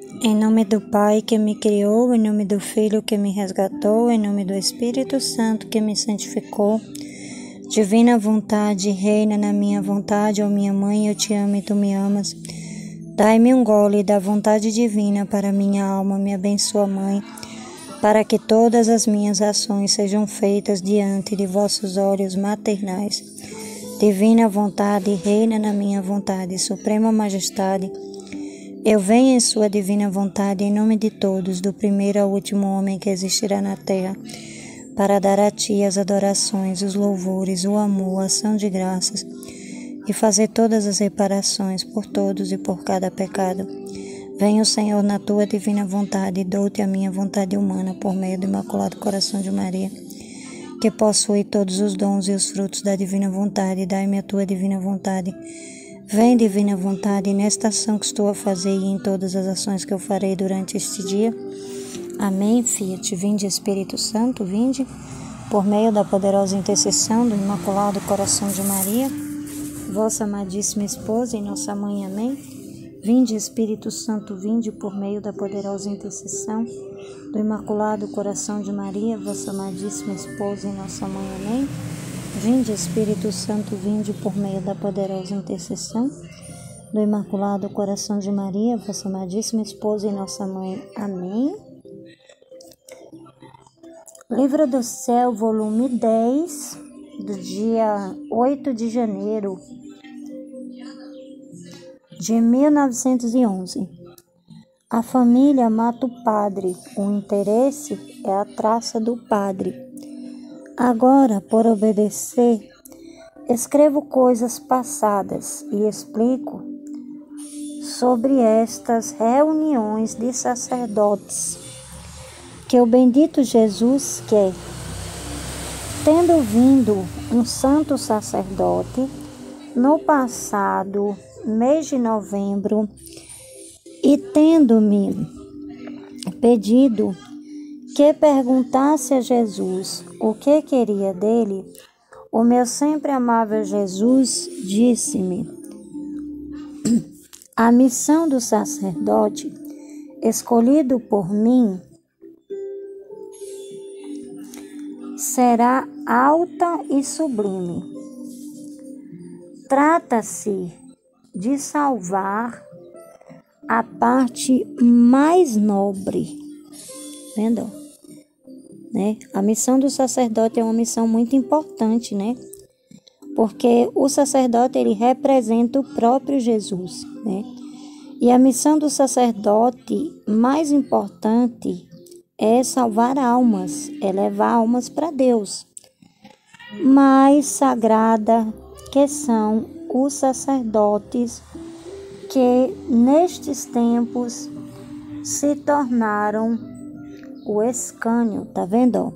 Em nome do Pai que me criou, em nome do Filho que me resgatou, em nome do Espírito Santo que me santificou. Divina vontade, reina na minha vontade, ó minha mãe, eu te amo e tu me amas. Dai-me um gole da vontade divina para minha alma, me abençoa, Mãe, para que todas as minhas ações sejam feitas diante de vossos olhos maternais. Divina vontade, reina na minha vontade, suprema majestade, eu venho em sua divina vontade, em nome de todos, do primeiro ao último homem que existirá na terra, para dar a ti as adorações, os louvores, o amor, a ação de graças, e fazer todas as reparações por todos e por cada pecado. Venho, Senhor, na tua divina vontade, e dou-te a minha vontade humana por meio do Imaculado Coração de Maria, que possui todos os dons e os frutos da divina vontade. Dai-me a tua divina vontade. Vem, divina vontade, nesta ação que estou a fazer e em todas as ações que eu farei durante este dia. Amém. Fiat. Vinde, Espírito Santo, vinde, por meio da poderosa intercessão do Imaculado Coração de Maria, vossa amadíssima esposa e nossa mãe. Amém. Vinde, Espírito Santo, vinde, por meio da poderosa intercessão do Imaculado Coração de Maria, vossa amadíssima esposa e nossa mãe. Amém. Vinde, Espírito Santo, vinde, por meio da poderosa intercessão do Imaculado Coração de Maria, vossa amadíssima esposa e nossa mãe. Amém. Livro do Céu, volume 10, do dia 8 de janeiro de 1911. A família mata o padre, o interesse é a traça do padre. Agora, por obedecer, escrevo coisas passadas e explico sobre estas reuniões de sacerdotes que o bendito Jesus quer. Tendo vindo um santo sacerdote no passado mês de novembro e tendo-me pedido que perguntasse a Jesus o que queria dele, o meu sempre amável Jesus disse-me: a missão do sacerdote escolhido por mim será alta e sublime. Trata-se de salvar a parte mais nobre. Vendo? A missão do sacerdote é uma missão muito importante, porque o sacerdote, ele representa o próprio Jesus, E a missão do sacerdote mais importante é salvar almas, é levar almas para Deus. Mais sagrada que são os sacerdotes que nestes tempos se tornaram o escânio, tá vendo?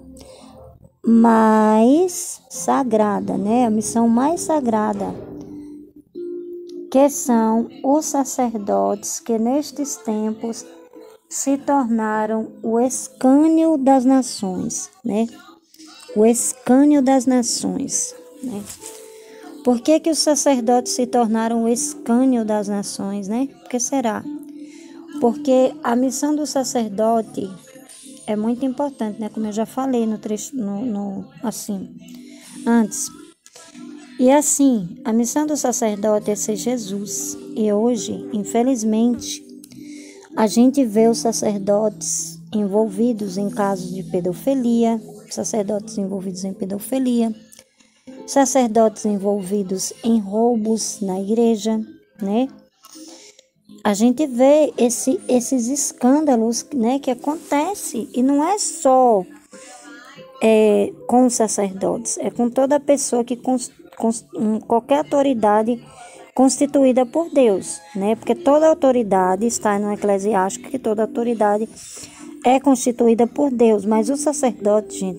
Mais sagrada, A missão mais sagrada, que são os sacerdotes que nestes tempos se tornaram o escânio das nações, O escânio das nações, Por que os sacerdotes se tornaram o escânio das nações, Por que será? Porque a missão do sacerdote é muito importante, Como eu já falei no trecho, antes. E assim, a missão do sacerdote é ser Jesus. E hoje, infelizmente, a gente vê os sacerdotes envolvidos em casos de pedofilia, sacerdotes envolvidos em pedofilia, sacerdotes envolvidos em roubos na igreja, A gente vê esses escândalos, que acontecem, e não é só com os sacerdotes, é com toda pessoa que qualquer autoridade constituída por Deus, Porque toda autoridade está no Eclesiástico, que toda autoridade é constituída por Deus, mas o sacerdote, gente,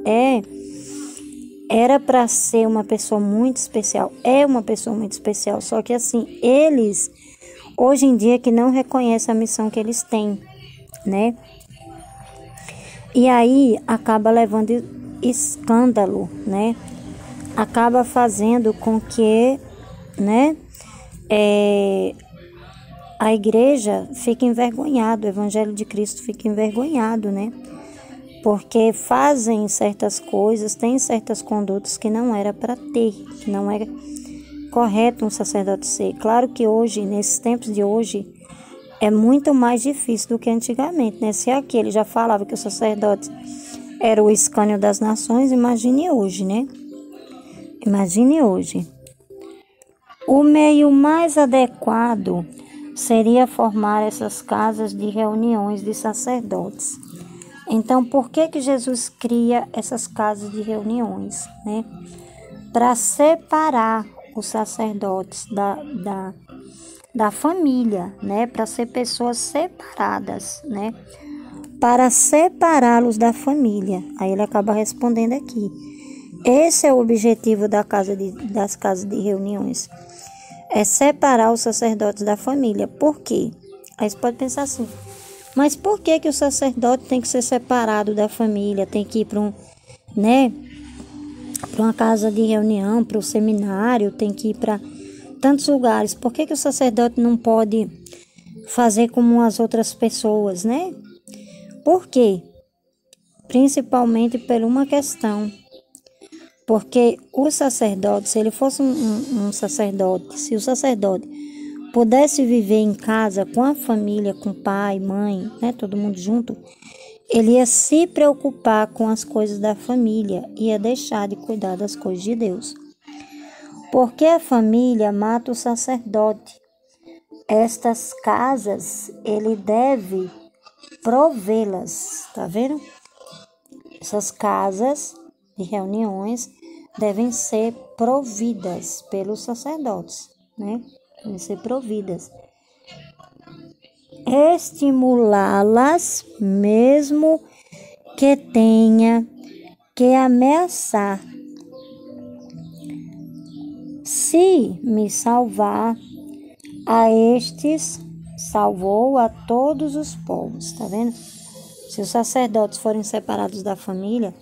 era para ser uma pessoa muito especial, é uma pessoa muito especial, só que assim, eles hoje em dia que não reconhece a missão que eles têm, E aí acaba levando escândalo, Acaba fazendo com que, a igreja fica envergonhada, o Evangelho de Cristo fica envergonhado, né? Porque fazem certas coisas, têm certas condutas que não era para ter, que não era correto um sacerdote ser. Claro que hoje, nesses tempos de hoje, é muito mais difícil do que antigamente, né? Se aqui ele já falava que o sacerdote era o escânio das nações, imagine hoje, né? Imagine hoje. O meio mais adequado seria formar essas casas de reuniões de sacerdotes. Então, por que Jesus cria essas casas de reuniões, né? Para separar os sacerdotes da família, né? Para ser pessoas separadas, né? Para separá-los da família. Aí ele acaba respondendo aqui. Esse é o objetivo das casas de reuniões. É separar os sacerdotes da família. Por quê? Aí você pode pensar assim, mas por que o sacerdote tem que ser separado da família? Tem que ir para uma casa de reunião, para o seminário, tem que ir para tantos lugares. Por que o sacerdote não pode fazer como as outras pessoas, né? Por quê? Principalmente por uma questão. Porque o sacerdote, se ele fosse um sacerdote, se o sacerdote pudesse viver em casa com a família, com pai, mãe, né, todo mundo junto, ele ia se preocupar com as coisas da família, ia deixar de cuidar das coisas de Deus. Porque a família mata o sacerdote. Estas casas, ele deve provê-las, tá vendo? Essas casas de reuniões devem ser providas pelos sacerdotes, né? Devem ser providas. Estimulá-las, mesmo que tenha que ameaçar. Se me salvar, a estes salvou a todos os povos, tá vendo? Se os sacerdotes forem separados da família,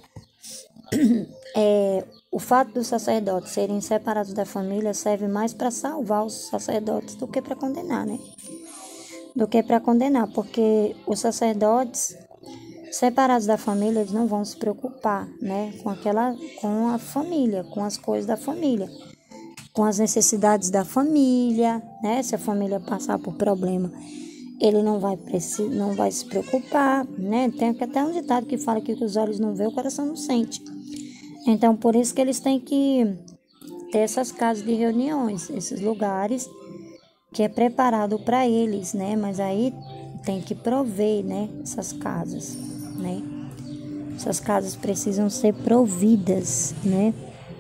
o fato dos sacerdotes serem separados da família serve mais para salvar os sacerdotes do que para condenar, né? Do que para condenar, porque os sacerdotes separados da família, eles não vão se preocupar, né? Com a família, com as coisas da família, com as necessidades da família, né? Se a família passar por problema, ele não vai se preocupar, né? Tem até um ditado que fala que os olhos não vê, o coração não sente. Então, por isso que eles têm que ter essas casas de reuniões, esses lugares que é preparado para eles, né? Mas aí tem que prover, né? Essas casas, né? Essas casas precisam ser providas, né?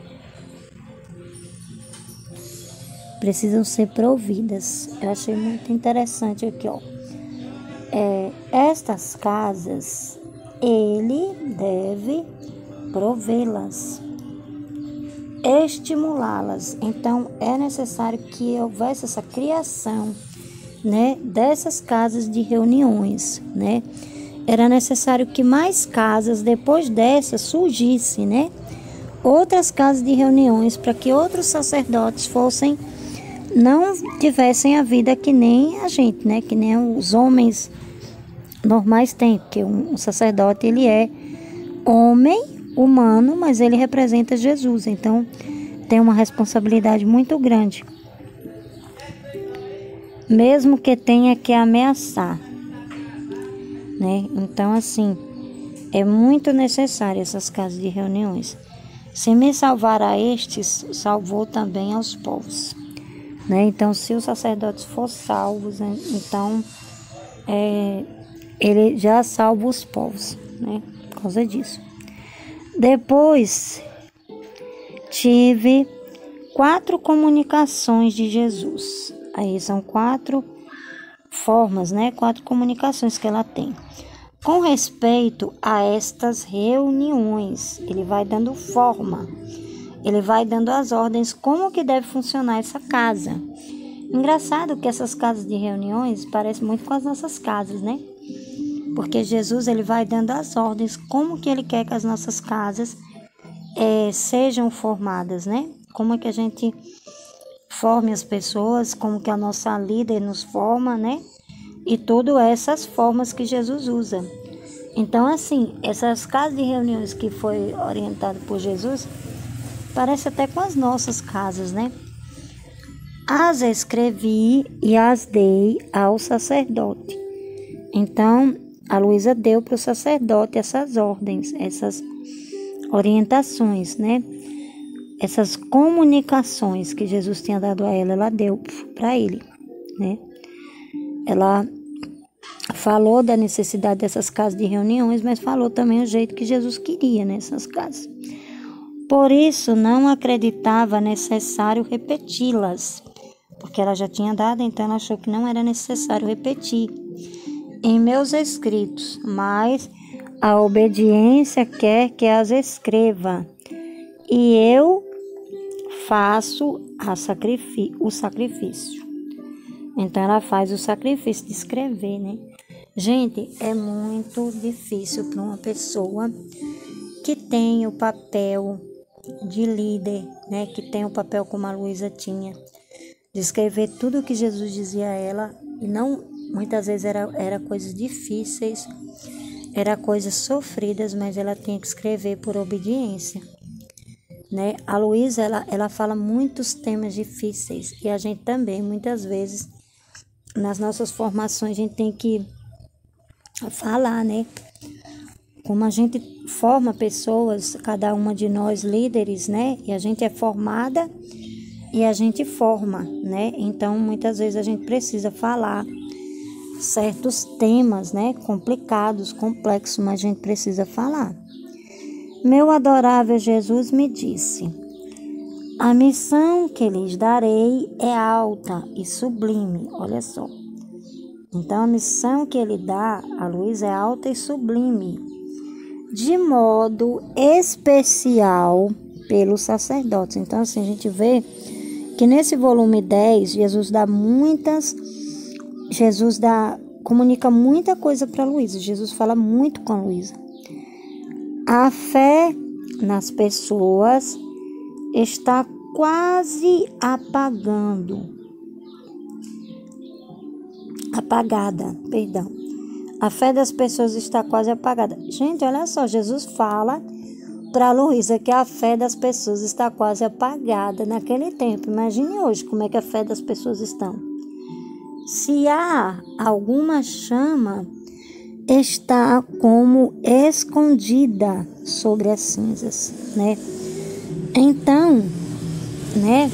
Precisam ser providas. Eu achei muito interessante aqui, ó. Estas casas, ele deve provê-las, estimulá-las. Então, é necessário que houvesse essa criação, né, dessas casas de reuniões, né? Era necessário que mais casas, depois dessas, surgissem, né? Outras casas de reuniões, para que outros sacerdotes não tivessem a vida que nem a gente, né? Que nem os homens normais têm, porque um sacerdote, ele é homem, humano, mas ele representa Jesus, então tem uma responsabilidade muito grande, mesmo que tenha que ameaçar, né? Então, assim, é muito necessário essas casas de reuniões. Se me salvar a estes, salvou também aos povos, né? Então, se os sacerdotes forem salvos, então ele já salva os povos, né? Por causa disso. Depois, tive 4 comunicações de Jesus. Aí são 4 formas, né? 4 comunicações que ela tem. Com respeito a estas reuniões, ele vai dando forma. Ele vai dando as ordens como que deve funcionar essa casa. Engraçado que essas casas de reuniões parecem muito com as nossas casas, né? Porque Jesus, ele vai dando as ordens como que ele quer que as nossas casas sejam formadas, né? Como é que a gente forme as pessoas, como que a nossa líder nos forma, né? E todas essas formas que Jesus usa. Então, assim, essas casas de reuniões que foi orientado por Jesus, parece até com as nossas casas, né? As escrevi e as dei ao sacerdote. Então, a Luísa deu para o sacerdote essas ordens, essas orientações, né? Essas comunicações que Jesus tinha dado a ela deu para ele, né? Ela falou da necessidade dessas casas de reuniões, mas falou também o jeito que Jesus queria nessas casas. Por isso, não acreditava necessário repeti-las, porque ela já tinha dado, então ela achou que não era necessário repetir em meus escritos, mas a obediência quer que as escreva, e eu faço o sacrifício. Então ela faz o sacrifício de escrever, né? Gente, é muito difícil para uma pessoa que tem o papel de líder, né? Que tem o papel como a Luísa tinha, de escrever tudo o que Jesus dizia a ela, e não, muitas vezes era coisas difíceis, era coisas sofridas, mas ela tinha que escrever por obediência, né? A Luísa, ela fala muitos temas difíceis, e a gente também, muitas vezes, nas nossas formações, a gente tem que falar, né? Como a gente forma pessoas, cada uma de nós líderes, né? E a gente é formada e a gente forma, né? Então, muitas vezes a gente precisa falar certos temas, né? Complicados, complexos, mas a gente precisa falar. Meu adorável Jesus me disse: a missão que lhes darei é alta e sublime. Olha só. Então, a missão que ele dá a Luísa é alta e sublime, de modo especial pelos sacerdotes. Então, assim, a gente vê que nesse volume 10, comunica muita coisa para Luísa. Jesus fala muito com a Luísa. A fé nas pessoas está quase apagada. A fé das pessoas está quase apagada. Gente, olha só, Jesus fala para Luísa que a fé das pessoas está quase apagada naquele tempo. Imagine hoje como é que a fé das pessoas estão. Se há alguma chama, está como escondida sobre as cinzas, né? Então, né?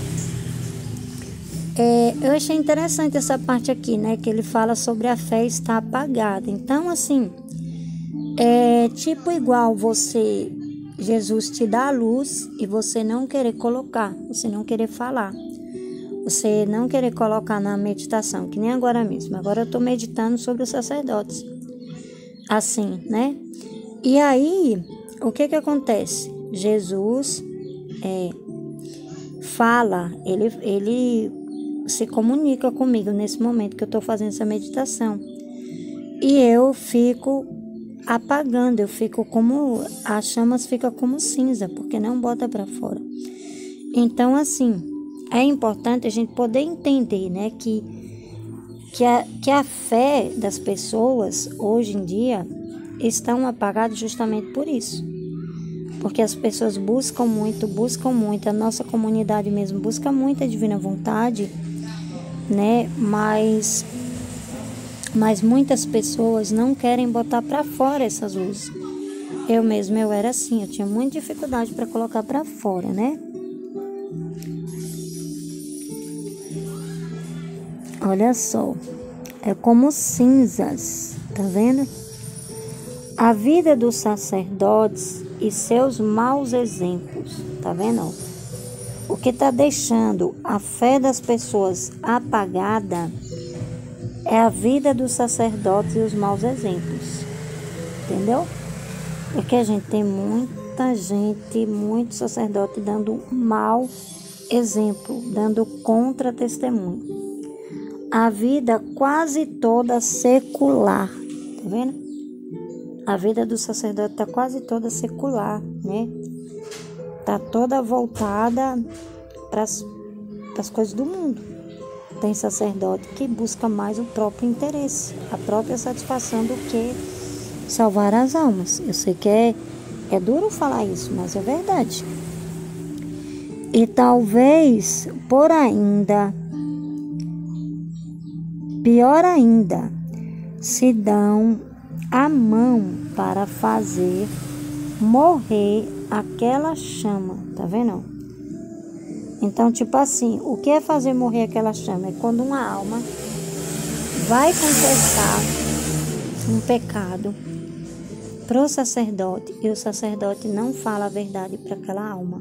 Eu achei interessante essa parte aqui, né? Que ele fala sobre a fé estar apagada. Então, assim, é tipo igual Jesus te dá a luz e você não querer colocar, você não querer falar, você não querer colocar na meditação, que nem agora mesmo. Agora eu estou meditando sobre os sacerdotes, assim, né? E aí, o que acontece? Jesus fala, ele se comunica comigo nesse momento que eu estou fazendo essa meditação. E eu fico apagando, as chamas ficam como cinza, porque não bota para fora. Então, assim, é importante a gente poder entender, né, que a fé das pessoas, hoje em dia, estão apagadas justamente por isso. Porque as pessoas buscam muito, a nossa comunidade mesmo busca muito a divina vontade, né? Mas muitas pessoas não querem botar para fora essas luzes. Eu era assim, eu tinha muita dificuldade para colocar para fora, né? Olha só, é como cinzas, tá vendo? A vida dos sacerdotes e seus maus exemplos, tá vendo? O que está deixando a fé das pessoas apagada é a vida dos sacerdotes e os maus exemplos, entendeu? Porque a gente tem muita gente, muito sacerdote dando mau exemplo, dando contra-testemunho. A vida quase toda secular, tá vendo? A vida do sacerdote está quase toda secular, né? Está toda voltada das coisas do mundo. Tem sacerdote que busca mais o próprio interesse, a própria satisfação do que salvar as almas. Eu sei que é duro falar isso, mas é verdade. E talvez, pior ainda, se dão a mão para fazer morrer aquela chama, tá vendo? Então, tipo assim, o que é fazer morrer aquela chama? É quando uma alma vai confessar um pecado pro sacerdote e o sacerdote não fala a verdade para aquela alma.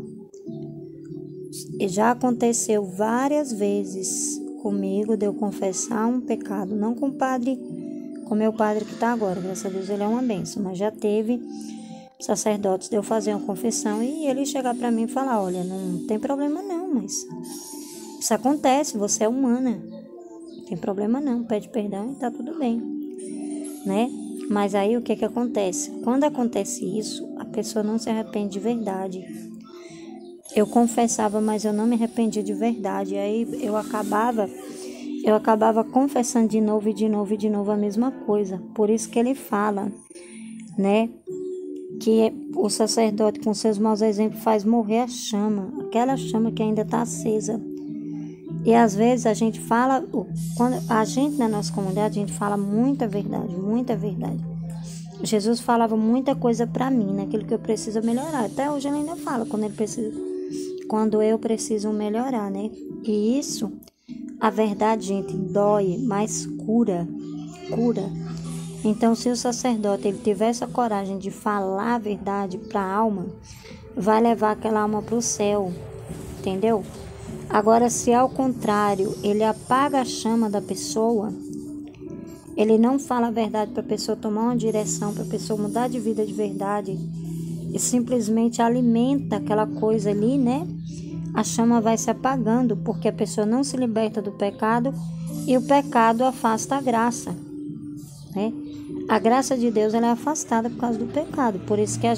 E já aconteceu várias vezes comigo de eu confessar um pecado, não com o padre, com meu padre que está agora, graças a Deus ele é uma bênção, mas já teve sacerdotes de eu fazer uma confissão e ele chegar para mim e falar, olha, não tem problema não, mas isso acontece, você é humana, não tem problema não, pede perdão e tá tudo bem, né? Mas aí o que acontece? Quando acontece isso, a pessoa não se arrepende de verdade. Eu confessava, mas eu não me arrependia de verdade. Aí eu acabava confessando de novo e de novo e de novo a mesma coisa. Por isso que ele fala, né, que o sacerdote com seus maus exemplos faz morrer a chama, aquela chama que ainda está acesa. E às vezes a gente fala, quando a gente na nossa comunidade, a gente fala muita verdade, muita verdade. Jesus falava muita coisa para mim, naquilo que eu preciso melhorar. Até hoje ele ainda fala quando eu preciso melhorar, né? E isso, a verdade, gente, dói, mas cura. Então, se o sacerdote ele tiver essa coragem de falar a verdade para a alma, vai levar aquela alma para o céu, entendeu? Agora, se ao contrário, ele apaga a chama da pessoa, ele não fala a verdade para a pessoa tomar uma direção, para a pessoa mudar de vida de verdade, e simplesmente alimenta aquela coisa ali, né? A chama vai se apagando, porque a pessoa não se liberta do pecado e o pecado afasta a graça, né? A graça de Deus ela é afastada por causa do pecado, por isso que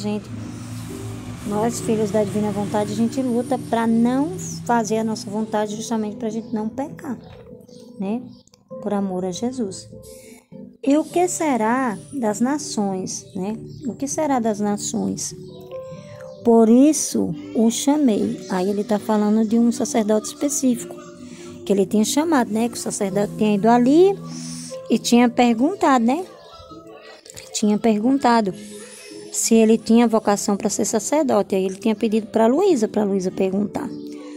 nós, filhos da divina vontade, a gente luta para não fazer a nossa vontade, justamente para a gente não pecar, né? Por amor a Jesus. E o que será das nações, né? O que será das nações? Por isso o chamei. Aí ele está falando de um sacerdote específico, que ele tinha chamado, né? Que o sacerdote tinha ido ali e tinha perguntado, né? Tinha perguntado se ele tinha vocação para ser sacerdote. Aí ele tinha pedido para Luísa perguntar,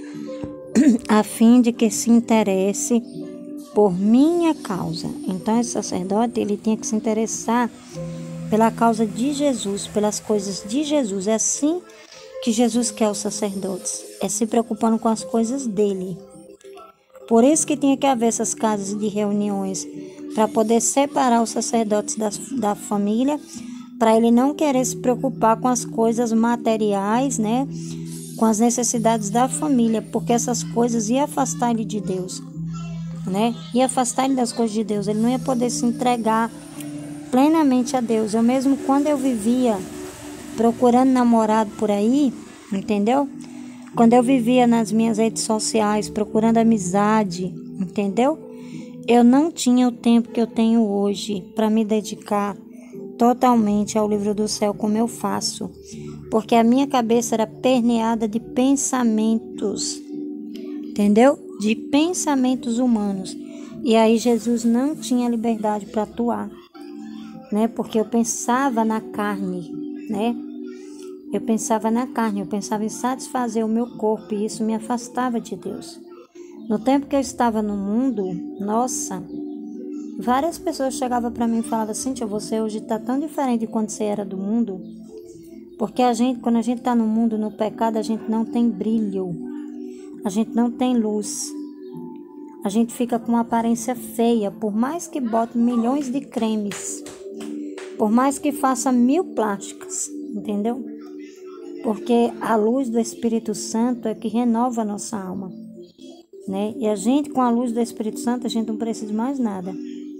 a fim de que se interesse por minha causa. Então esse sacerdote ele tinha que se interessar pela causa de Jesus, pelas coisas de Jesus. É assim que Jesus quer os sacerdotes, é se preocupando com as coisas dele. Por isso que tinha que haver essas casas de reuniões, para poder separar os sacerdotes da família, para ele não querer se preocupar com as coisas materiais, né? Com as necessidades da família, porque essas coisas iam afastar ele de Deus, né? Ia afastar ele das coisas de Deus, ele não ia poder se entregar plenamente a Deus. Eu mesmo, quando eu vivia procurando namorado por aí, entendeu? Quando eu vivia nas minhas redes sociais procurando amizade, entendeu? Eu não tinha o tempo que eu tenho hoje para me dedicar totalmente ao livro do céu como eu faço, porque a minha cabeça era permeada de pensamentos, entendeu? De pensamentos humanos. E aí Jesus não tinha liberdade para atuar, né? Porque eu pensava na carne, né? Eu pensava em satisfazer o meu corpo e isso me afastava de Deus. No tempo que eu estava no mundo, nossa, várias pessoas chegavam para mim e falavam, Cíntia, você hoje está tão diferente de quando você era do mundo, porque quando a gente está no mundo, no pecado, a gente não tem brilho, a gente não tem luz, a gente fica com uma aparência feia, por mais que bote milhões de cremes, por mais que faça 1000 plásticas, entendeu? Porque a luz do Espírito Santo é que renova a nossa alma, né? E a gente, com a luz do Espírito Santo, a gente não precisa de mais nada.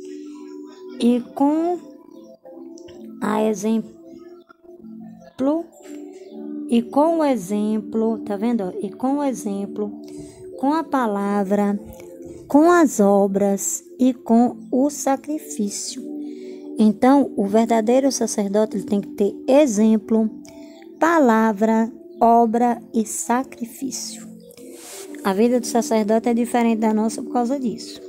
E com o exemplo, tá vendo? E com o exemplo, com a palavra, com as obras e com o sacrifício. Então, o verdadeiro sacerdote ele tem que ter exemplo, palavra, obra e sacrifício. A vida do sacerdote é diferente da nossa por causa disso.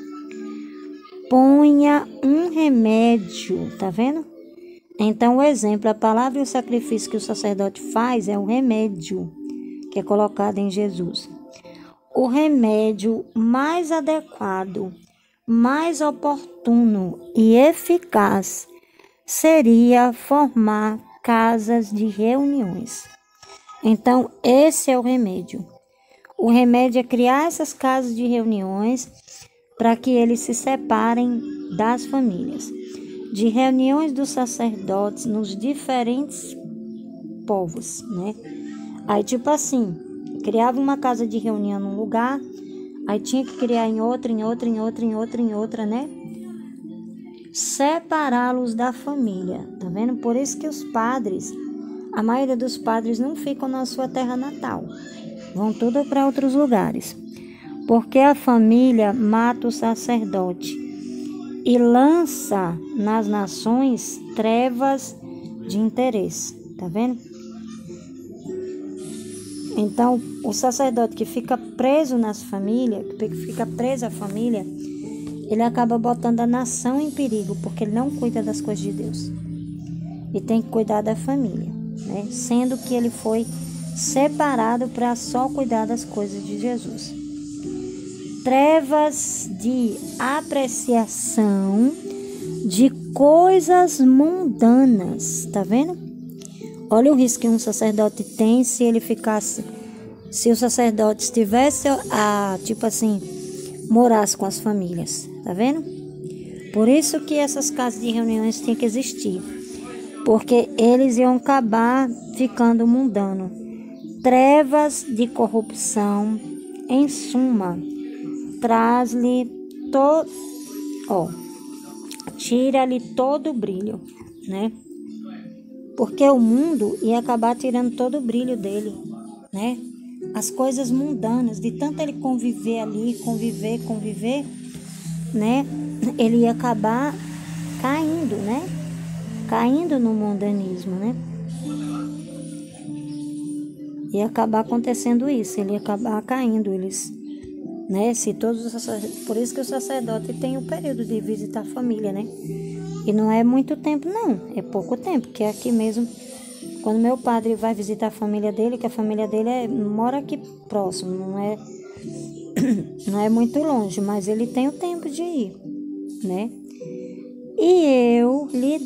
Ponha um remédio, tá vendo? Então, o exemplo, a palavra e o sacrifício que o sacerdote faz é o remédio que é colocado em Jesus. O remédio mais adequado, mais oportuno e eficaz seria formar casas de reuniões. Então, esse é o remédio. O remédio é criar essas casas de reuniões para que eles se separem das famílias. De reuniões dos sacerdotes nos diferentes povos, né? Aí, tipo assim, criava uma casa de reunião num lugar, aí tinha que criar em outra, né? Separá-los da família, tá vendo? Por isso que os padres, a maioria dos padres não ficam na sua terra natal, vão tudo para outros lugares. Porque a família mata o sacerdote e lança nas nações trevas de interesse, tá vendo? Então, o sacerdote que fica preso nas famílias, que fica preso à família, ele acaba botando a nação em perigo, porque ele não cuida das coisas de Deus. E tem que cuidar da família, né? Sendo que ele foi separado para só cuidar das coisas de Jesus. Trevas de apreciação de coisas mundanas, tá vendo? Olha o risco que um sacerdote tem se ele ficasse, se o sacerdote estivesse, tipo assim, morasse com as famílias, tá vendo? Por isso que essas casas de reuniões têm que existir, porque eles iam acabar ficando mundano. Trevas de corrupção, em suma, traz-lhe tira-lhe todo o brilho, né? Porque o mundo ia acabar tirando todo o brilho dele, né? As coisas mundanas, de tanto ele conviver ali, conviver, né? Ele ia acabar caindo, né? Caindo no mundanismo, né? Ia acabar acontecendo isso, ele ia acabar caindo, né? Se todos os sacerdotes, por isso que o sacerdote tem o período de visitar a família, né? E não é muito tempo, não. É pouco tempo, que é aqui mesmo. Quando meu padre vai visitar a família dele, que a família dele mora aqui próximo, não é muito longe, mas ele tem o tempo de ir, né? E eu lhe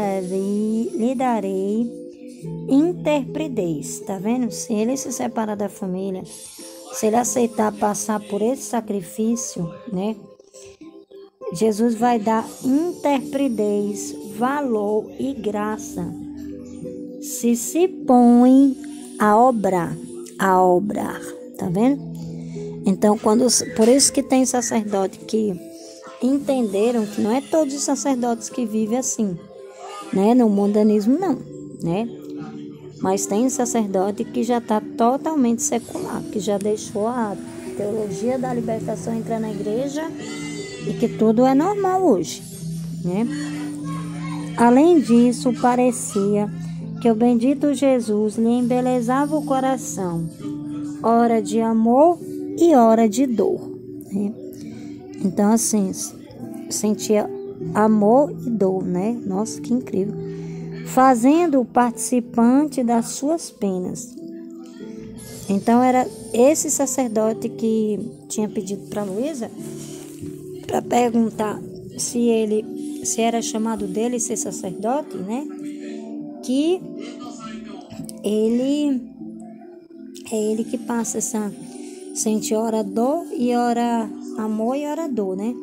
darei interpridez, tá vendo? Se ele se separar da família, se ele aceitar passar por esse sacrifício, né? Jesus vai dar interpridez, valor e graça. Se põe a obrar, tá vendo? Então, por isso que tem sacerdote que entenderam que não é todos os sacerdotes que vivem assim, né? No mundanismo não, né? Mas tem sacerdote que já está totalmente secular, que já deixou a teologia da libertação entrar na igreja e que tudo é normal hoje, né? Além disso, parecia que o bendito Jesus lhe embelezava o coração, hora de amor e hora de dor, né? Então, assim, sentia amor e dor, né? Nossa, que incrível. Fazendo-o participante das suas penas. Então, era esse sacerdote que tinha pedido para Luísa para perguntar se era chamado dele ser sacerdote, né? Que é ele que passa essa, sente ora dor e ora amor e ora dor, né?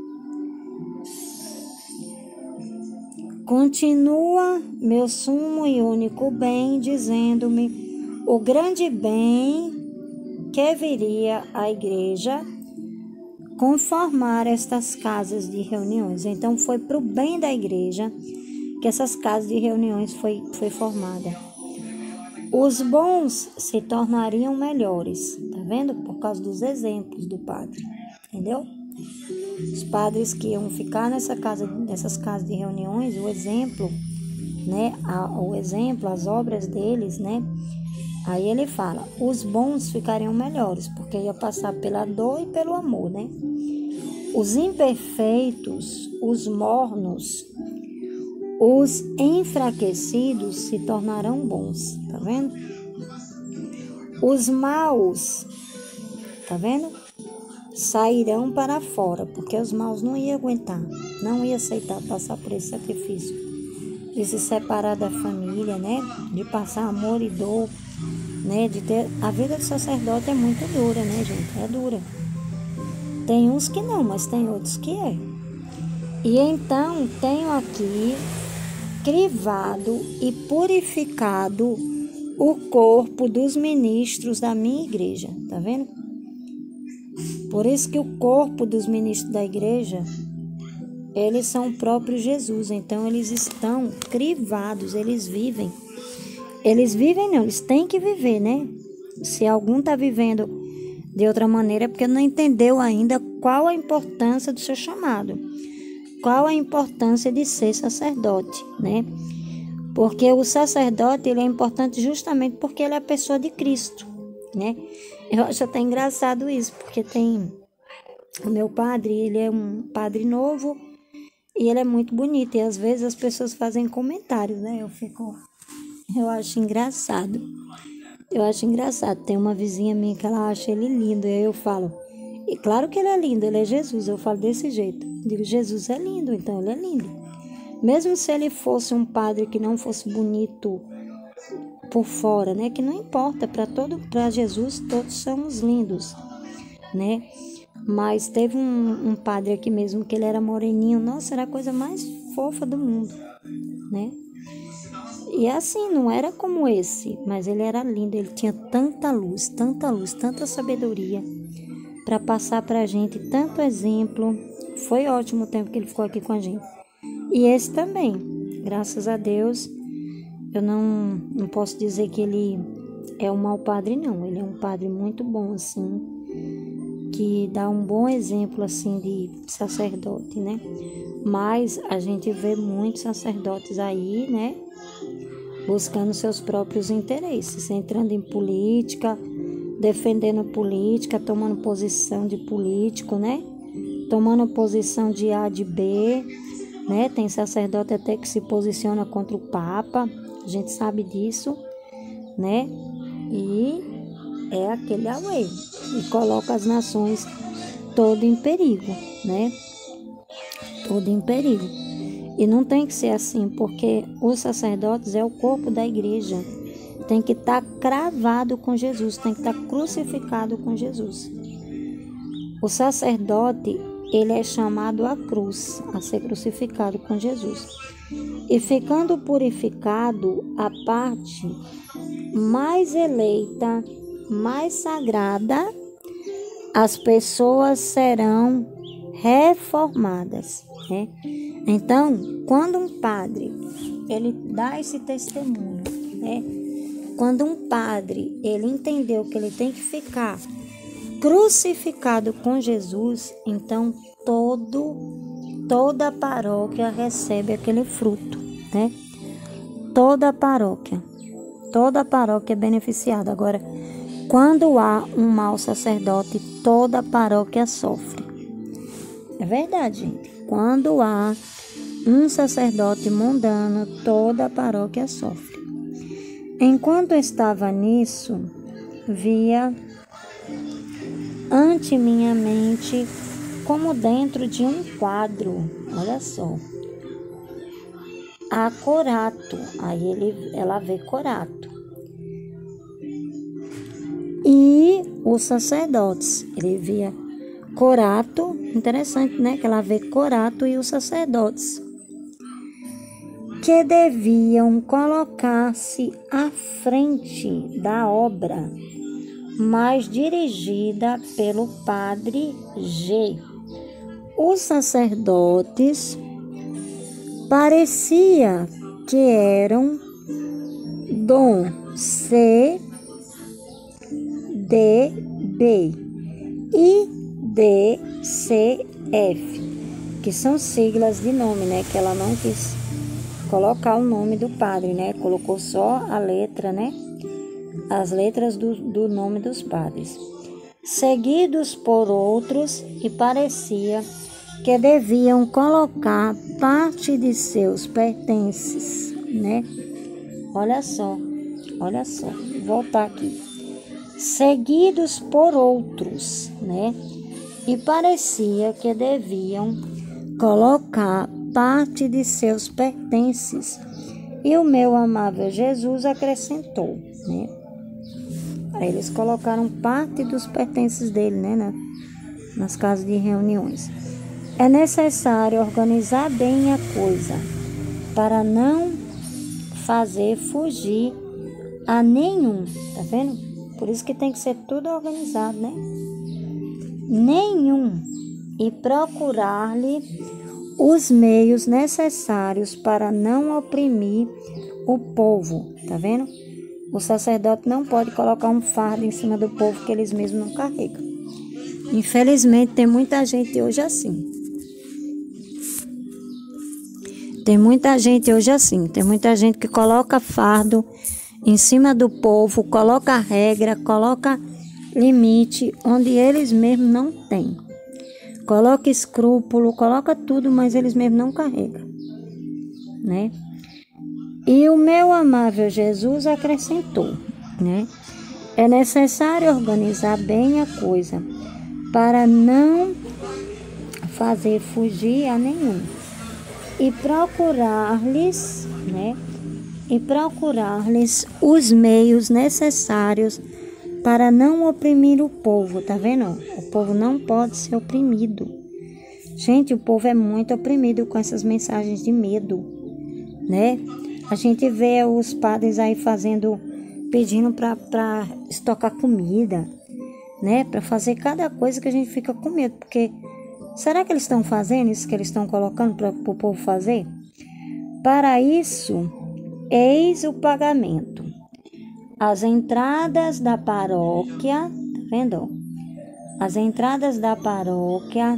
Continua meu sumo e único bem, dizendo-me o grande bem que viria à igreja conformar estas casas de reuniões. Então, foi para o bem da igreja que essas casas de reuniões foi formada. Os bons se tornariam melhores, tá vendo? vendo? Por causa dos exemplos do padre, entendeu? Os padres que iam ficar nessas casas de reuniões, o exemplo, né? O exemplo, as obras deles, né? Aí ele fala, os bons ficariam melhores, porque ia passar pela dor e pelo amor, né? Os imperfeitos, os mornos, os enfraquecidos se tornarão bons, tá vendo? Os maus, tá vendo? Sairão para fora, porque os maus não iam aguentar, não iam aceitar passar por esse sacrifício, de se separar da família, né? De passar amor e dor, né? A vida do sacerdote é muito dura, né, gente? É dura. Tem uns que não, mas tem outros que é. E então tenho aqui crivado e purificado o corpo dos ministros da minha igreja, tá vendo? Por isso que o corpo dos ministros da igreja, eles são o próprio Jesus, então eles estão crivados, eles vivem não, eles têm que viver, né? Se algum está vivendo de outra maneira é porque não entendeu ainda qual a importância do seu chamado, qual a importância de ser sacerdote, né? Porque o sacerdote, ele é importante justamente porque ele é a pessoa de Cristo, né? Eu acho até engraçado isso, porque tem o meu padre, ele é um padre novo e ele é muito bonito, e às vezes as pessoas fazem comentários, né? Eu acho engraçado. Tem uma vizinha minha que ela acha ele lindo, e aí eu falo, e claro que ele é lindo, ele é Jesus, eu falo desse jeito. Digo, Jesus é lindo, então ele é lindo. Mesmo se ele fosse um padre que não fosse bonito por fora, né? Que não importa, para Jesus todos somos lindos, né? Mas teve um padre aqui mesmo que ele era moreninho, nossa, era a coisa mais fofa do mundo, né? E assim, não era como esse, mas ele era lindo, ele tinha tanta luz, tanta sabedoria para passar para a gente, tanto exemplo. Foi ótimo o tempo que ele ficou aqui com a gente. E esse também, graças a Deus, eu não posso dizer que ele é um mau padre, não. Ele é um padre muito bom, assim, que dá um bom exemplo, assim, de sacerdote, né? Mas a gente vê muitos sacerdotes aí, né? Buscando seus próprios interesses, entrando em política, defendendo política, tomando posição de político, né? Tomando posição de A, de B, né? Tem sacerdote até que se posiciona contra o Papa, a gente sabe disso, né? E é aquele auê, e coloca as nações todo em perigo, né? Todo em perigo. E não tem que ser assim, porque os sacerdotes é o corpo da igreja. Tem que estar cravado com Jesus, tem que estar crucificado com Jesus. O sacerdote, ele é chamado à cruz, a ser crucificado com Jesus. E ficando purificado, a parte mais eleita, mais sagrada, as pessoas serão reformadas, né? Então, quando um padre, ele dá esse testemunho, né? Quando um padre, ele entendeu que ele tem que ficar crucificado com Jesus, então toda a paróquia recebe aquele fruto, né? Toda a paróquia é beneficiada. Agora, quando há um mau sacerdote, toda a paróquia sofre. É verdade, gente. Quando há um sacerdote mundano, toda a paróquia sofre. Enquanto estava nisso, via ante minha mente como dentro de um quadro, olha só, a Corato, aí ela vê Corato. E os sacerdotes, ele via Corato, interessante, né? Que ela vê Corato e os sacerdotes, que deviam colocar-se à frente da obra, mas dirigida pelo padre G. Os sacerdotes parecia que eram Dom C, D, IDCF, que são siglas de nome, né? Que ela não quis colocar o nome do padre, né? Colocou só a letra, né? As letras do nome dos padres. Seguidos por outros, e parecia que deviam colocar parte de seus pertences, né? Olha só, vou voltar aqui. Seguidos por outros, né? E parecia que deviam colocar parte de seus pertences. E o meu amável Jesus acrescentou, né? Aí eles colocaram parte dos pertences dele, né? Nas casas de reuniões. É necessário organizar bem a coisa, para não fazer fugir a nenhum, tá vendo? Por isso que tem que ser tudo organizado, né? Nenhum, e procurar-lhe os meios necessários para não oprimir o povo, tá vendo? O sacerdote não pode colocar um fardo em cima do povo que eles mesmos não carregam. Infelizmente, tem muita gente hoje assim. Tem muita gente que coloca fardo em cima do povo, coloca regra, coloca limite onde eles mesmos não têm. Coloca escrúpulo, coloca tudo, mas eles mesmos não carregam, né? E o meu amável Jesus acrescentou, né? É necessário organizar bem a coisa, para não fazer fugir a nenhum. E procurar-lhes, né? E procurar-lhes os meios necessários para não oprimir o povo, tá vendo? O povo não pode ser oprimido. Gente, o povo é muito oprimido com essas mensagens de medo, né? A gente vê os padres aí pedindo para estocar comida, né? Para fazer cada coisa que a gente fica com medo, porque será que eles estão fazendo isso que eles estão colocando para o povo fazer? Para isso, eis o pagamento. As entradas da paróquia, tá vendo? As entradas da paróquia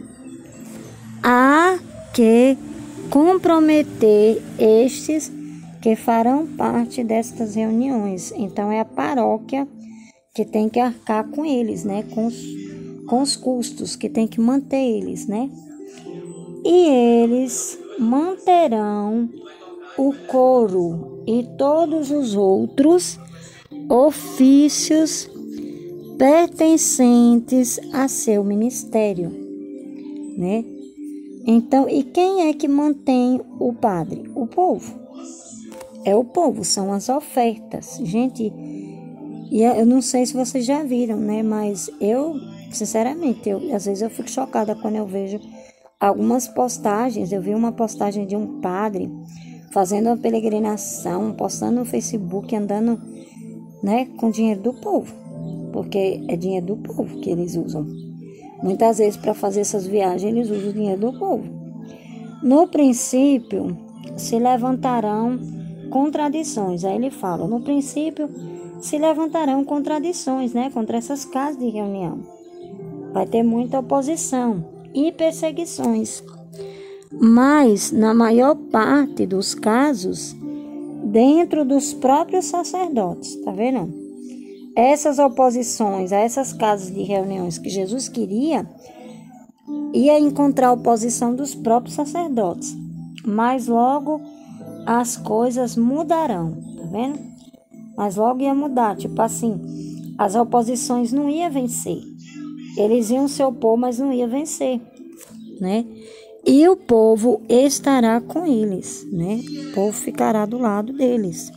há que comprometer estes que farão parte destas reuniões. Então, é a paróquia que tem que arcar com eles, né? Com os custos, que tem que manter eles, né? E eles manterão o coro e todos os outros ofícios pertencentes a seu ministério, né? Então, e quem é que mantém o padre? O povo. É o povo, são as ofertas. Gente, e eu não sei se vocês já viram, né? Mas eu, sinceramente, às vezes eu fico chocada quando eu vejo algumas postagens. Eu vi uma postagem de um padre fazendo uma peregrinação, postando no Facebook, andando, né, com dinheiro do povo, porque é dinheiro do povo que eles usam. Muitas vezes, para fazer essas viagens, eles usam o dinheiro do povo. No princípio, se levantarão contradições. Aí ele fala, no princípio, se levantarão contradições, né, contra essas casas de reunião. Vai ter muita oposição e perseguições. Mas, na maior parte dos casos, dentro dos próprios sacerdotes, tá vendo? Essas oposições a essas casas de reuniões que Jesus queria, ia encontrar oposição dos próprios sacerdotes. Mas logo as coisas mudarão, tá vendo? Mas logo ia mudar, tipo assim, as oposições não iam vencer. Eles iam se opor, mas não iam vencer, né? E o povo estará com eles, né? O povo ficará do lado deles.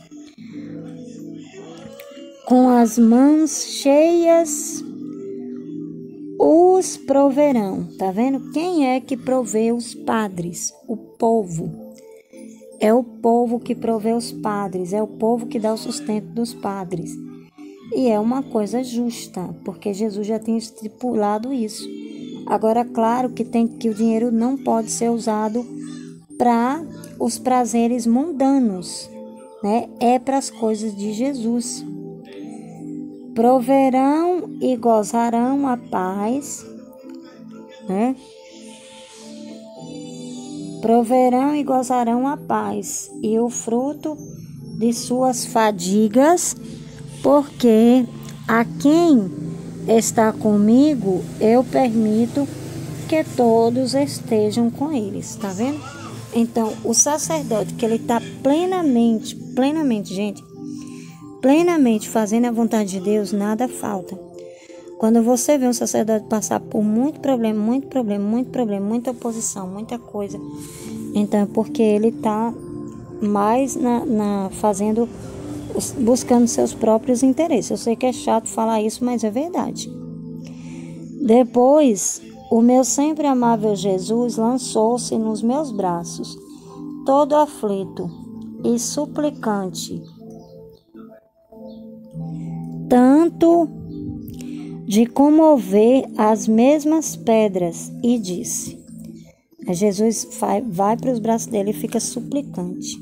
Com as mãos cheias os proverão. Tá vendo? Quem é que provê os padres? O povo. É o povo que provê os padres, é o povo que dá o sustento dos padres. E é uma coisa justa, porque Jesus já tinha estipulado isso. Agora, claro que o dinheiro não pode ser usado para os prazeres mundanos, né? É para as coisas de Jesus. proverão e gozarão a paz, né? Proverão e gozarão a paz e o fruto de suas fadigas, porque a quem está comigo, eu permito que todos estejam com eles, tá vendo? Então, o sacerdote que ele está plenamente, gente, plenamente fazendo a vontade de Deus, nada falta. Quando você vê um sacerdote passar por muito problema, muita oposição, muita coisa, então é porque ele está mais buscando seus próprios interesses. Eu sei que é chato falar isso, mas é verdade. Depois, o meu sempre amável Jesus lançou-se nos meus braços, todo aflito e suplicante, tanto de comover as mesmas pedras, e disse. Jesus vai para os braços dele e fica suplicante.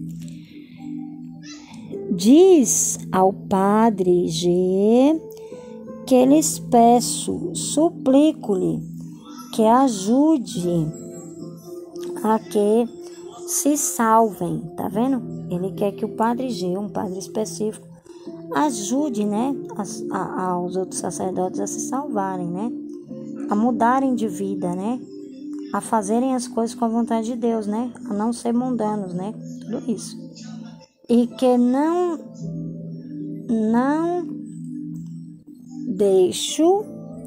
Diz ao Padre G que lhes peço, suplico-lhe, que ajude a que se salvem, tá vendo? Ele quer que o Padre G, um padre específico, ajude, né, aos outros sacerdotes a se salvarem, né, a mudarem de vida, né, a fazerem as coisas com a vontade de Deus, né, a não ser mundanos, né, tudo isso. E que não deixo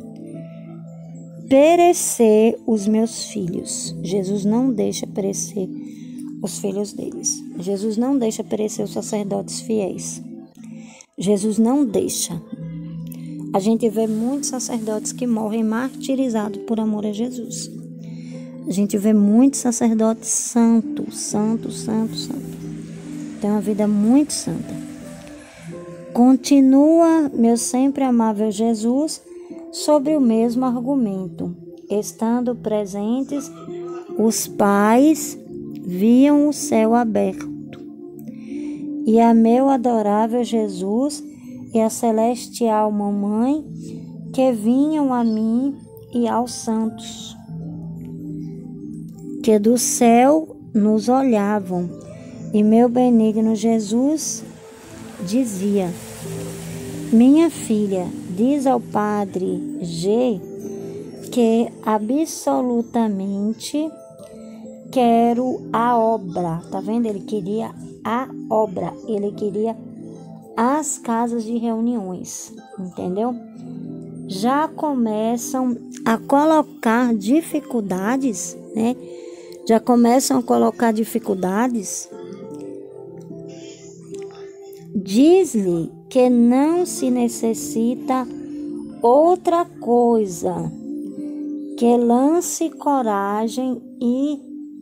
perecer os meus filhos. Jesus não deixa perecer os filhos deles. Jesus não deixa perecer os sacerdotes fiéis. Jesus não deixa. A gente vê muitos sacerdotes que morrem martirizados por amor a Jesus. A gente vê muitos sacerdotes santos. Tem uma vida muito santa. Continua, meu sempre amável Jesus, sobre o mesmo argumento. Estando presentes, os pais viam o céu aberto. E a meu adorável Jesus e a celestial mamãe que vinham a mim e aos santos, que do céu nos olhavam, e meu benigno Jesus dizia: minha filha, diz ao Padre G que absolutamente quero a obra, tá vendo? Ele queria a obra, ele queria as casas de reuniões, entendeu? Já começam a colocar dificuldades, né? Já começam a colocar dificuldades. Diz-lhe que não se necessita outra coisa, que lance coragem e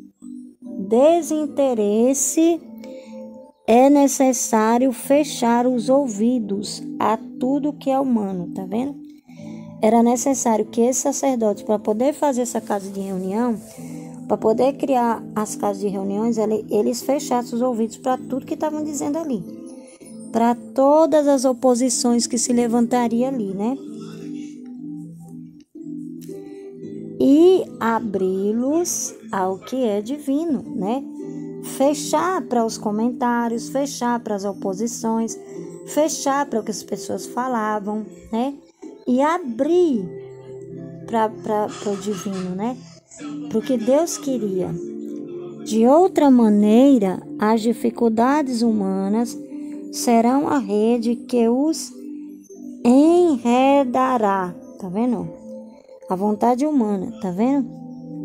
desinteresse. É necessário fechar os ouvidos a tudo que é humano, tá vendo? Era necessário que esse sacerdote, para poder fazer essa casa de reunião, para poder criar as casas de reuniões, eles fechassem os ouvidos para tudo que estavam dizendo ali, para todas as oposições que se levantariam ali, né? E abri-los ao que é divino, né? Fechar para os comentários, fechar para as oposições, fechar para o que as pessoas falavam, né? E abrir para o divino, né? Para o que Deus queria. De outra maneira, as dificuldades humanas serão a rede que os enredará. Tá vendo? A vontade humana, tá vendo?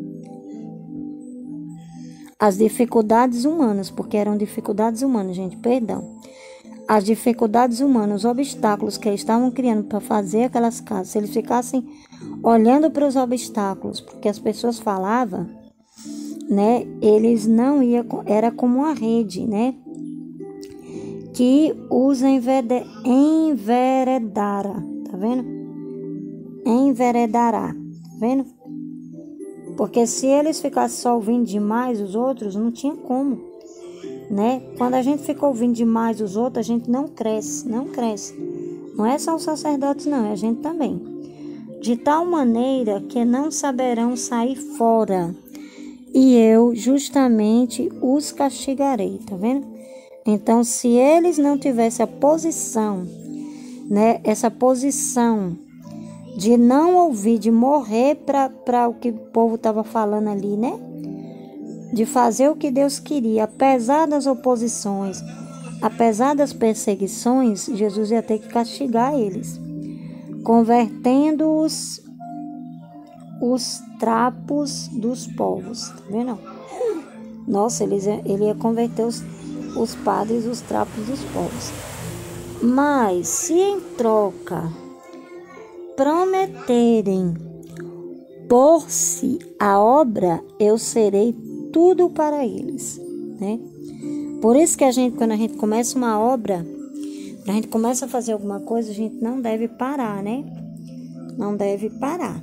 As dificuldades humanas, porque eram dificuldades humanas, gente, perdão. As dificuldades humanas, os obstáculos que eles estavam criando para fazer aquelas casas, se eles ficassem olhando para os obstáculos, porque as pessoas falavam, né, eles não iam, era como uma rede, né, que os enveredara, tá vendo? Enveredará, tá vendo? Porque se eles ficassem só ouvindo demais os outros, não tinha como, né? Quando a gente fica ouvindo demais os outros, a gente não cresce. Não é só os sacerdotes, não, é a gente também. De tal maneira que não saberão sair fora, e eu justamente os castigarei, tá vendo? Então, se eles não tivessem a posição, né, essa posição de não ouvir, de morrer para o que o povo estava falando ali, né? De fazer o que Deus queria, apesar das oposições, apesar das perseguições, Jesus ia ter que castigar eles, convertendo os trapos dos povos, tá vendo? Nossa, ele ia converter os padres os trapos dos povos. Mas se em troca prometerem por-se a obra, eu serei tudo para eles, né? Por isso que quando a gente começa uma obra, a gente começa a fazer alguma coisa, a gente não deve parar, né? Não deve parar.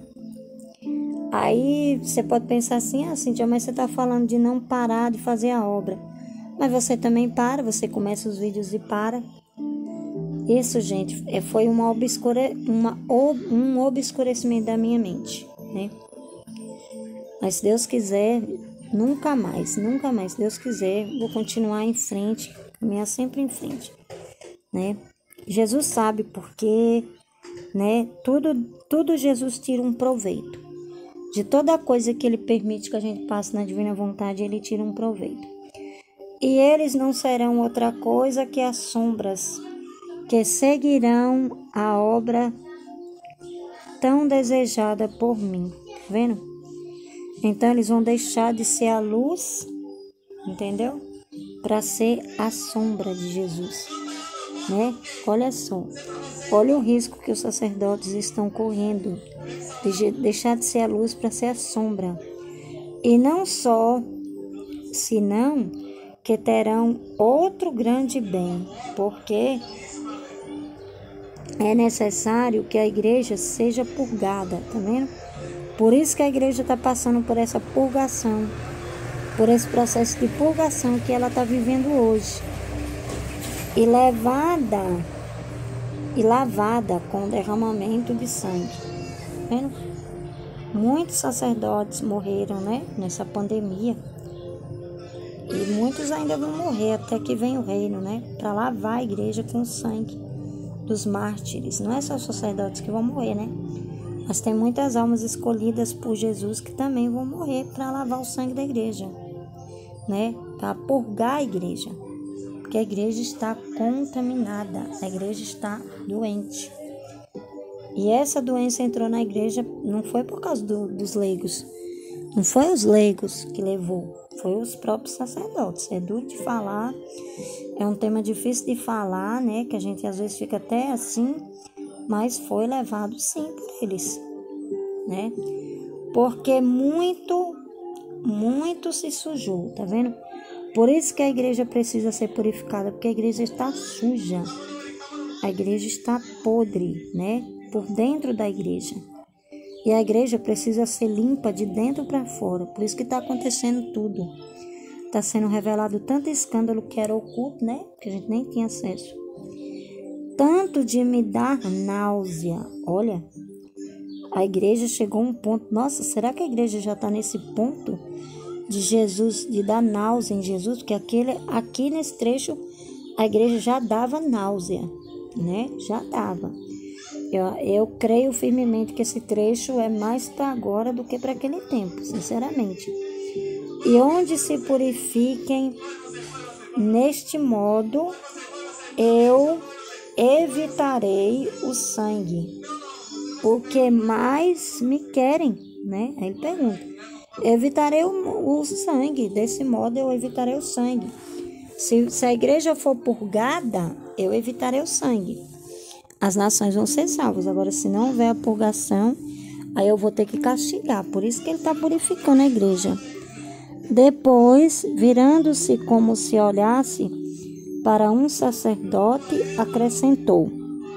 Aí você pode pensar assim, Cíntia, mas você está falando de não parar de fazer a obra. Mas você também para, você começa os vídeos e para. Isso, gente, foi um obscurecimento da minha mente, né? Mas se Deus quiser, nunca mais, se Deus quiser, vou continuar em frente, caminhar sempre em frente, né? Jesus sabe porque, né? Tudo Jesus tira um proveito. De toda coisa que Ele permite que a gente passe na divina vontade, Ele tira um proveito. E eles não serão outra coisa que as sombras que seguirão a obra tão desejada por mim, tá vendo? Então eles vão deixar de ser a luz, entendeu? Para ser a sombra de Jesus, né? Olha só, olha o risco que os sacerdotes estão correndo, de deixar de ser a luz para ser a sombra. E não só, senão que terão outro grande bem, porque é necessário que a igreja seja purgada, tá vendo? Por isso que a igreja está passando por essa purgação, por esse processo de purgação que ela está vivendo hoje. E lavada com derramamento de sangue. Tá vendo? Muitos sacerdotes morreram, né, nessa pandemia. E muitos ainda vão morrer até que venha o reino, né? Para lavar a igreja com o sangue dos mártires. Não é só os sacerdotes que vão morrer, né? Mas tem muitas almas escolhidas por Jesus que também vão morrer para lavar o sangue da igreja, né? Para purgar a igreja. Porque a igreja está contaminada, a igreja está doente. E essa doença entrou na igreja, não foi por causa dos leigos. Não foi os leigos que levou, foi os próprios sacerdotes. É duro de falar, é um tema difícil de falar, né? Que a gente às vezes fica até assim, mas foi levado sim por eles, né? Porque muito se sujou, tá vendo? Por isso que a igreja precisa ser purificada, porque a igreja está suja, a igreja está podre, né? Por dentro da igreja. E a igreja precisa ser limpa de dentro para fora. Por isso que está acontecendo tudo. Está sendo revelado tanto escândalo que era oculto, né? Que a gente nem tinha acesso. Tanto de me dar náusea. Olha, a igreja chegou a um ponto. Nossa, será que a igreja já está nesse ponto de Jesus, de dar náusea em Jesus? Porque aqui nesse trecho a igreja já dava náusea, né? Já dava. Eu creio firmemente que esse trecho é mais para agora do que para aquele tempo, sinceramente. E onde se purifiquem neste modo, eu evitarei o sangue. O que mais me querem, né? Aí ele pergunta, evitarei o sangue, desse modo eu evitarei o sangue. Se a igreja for purgada, eu evitarei o sangue. As nações vão ser salvas. Agora, se não houver a purgação, aí eu vou ter que castigar. Por isso que ele está purificando a igreja. Depois, virando-se como se olhasse para um sacerdote, acrescentou: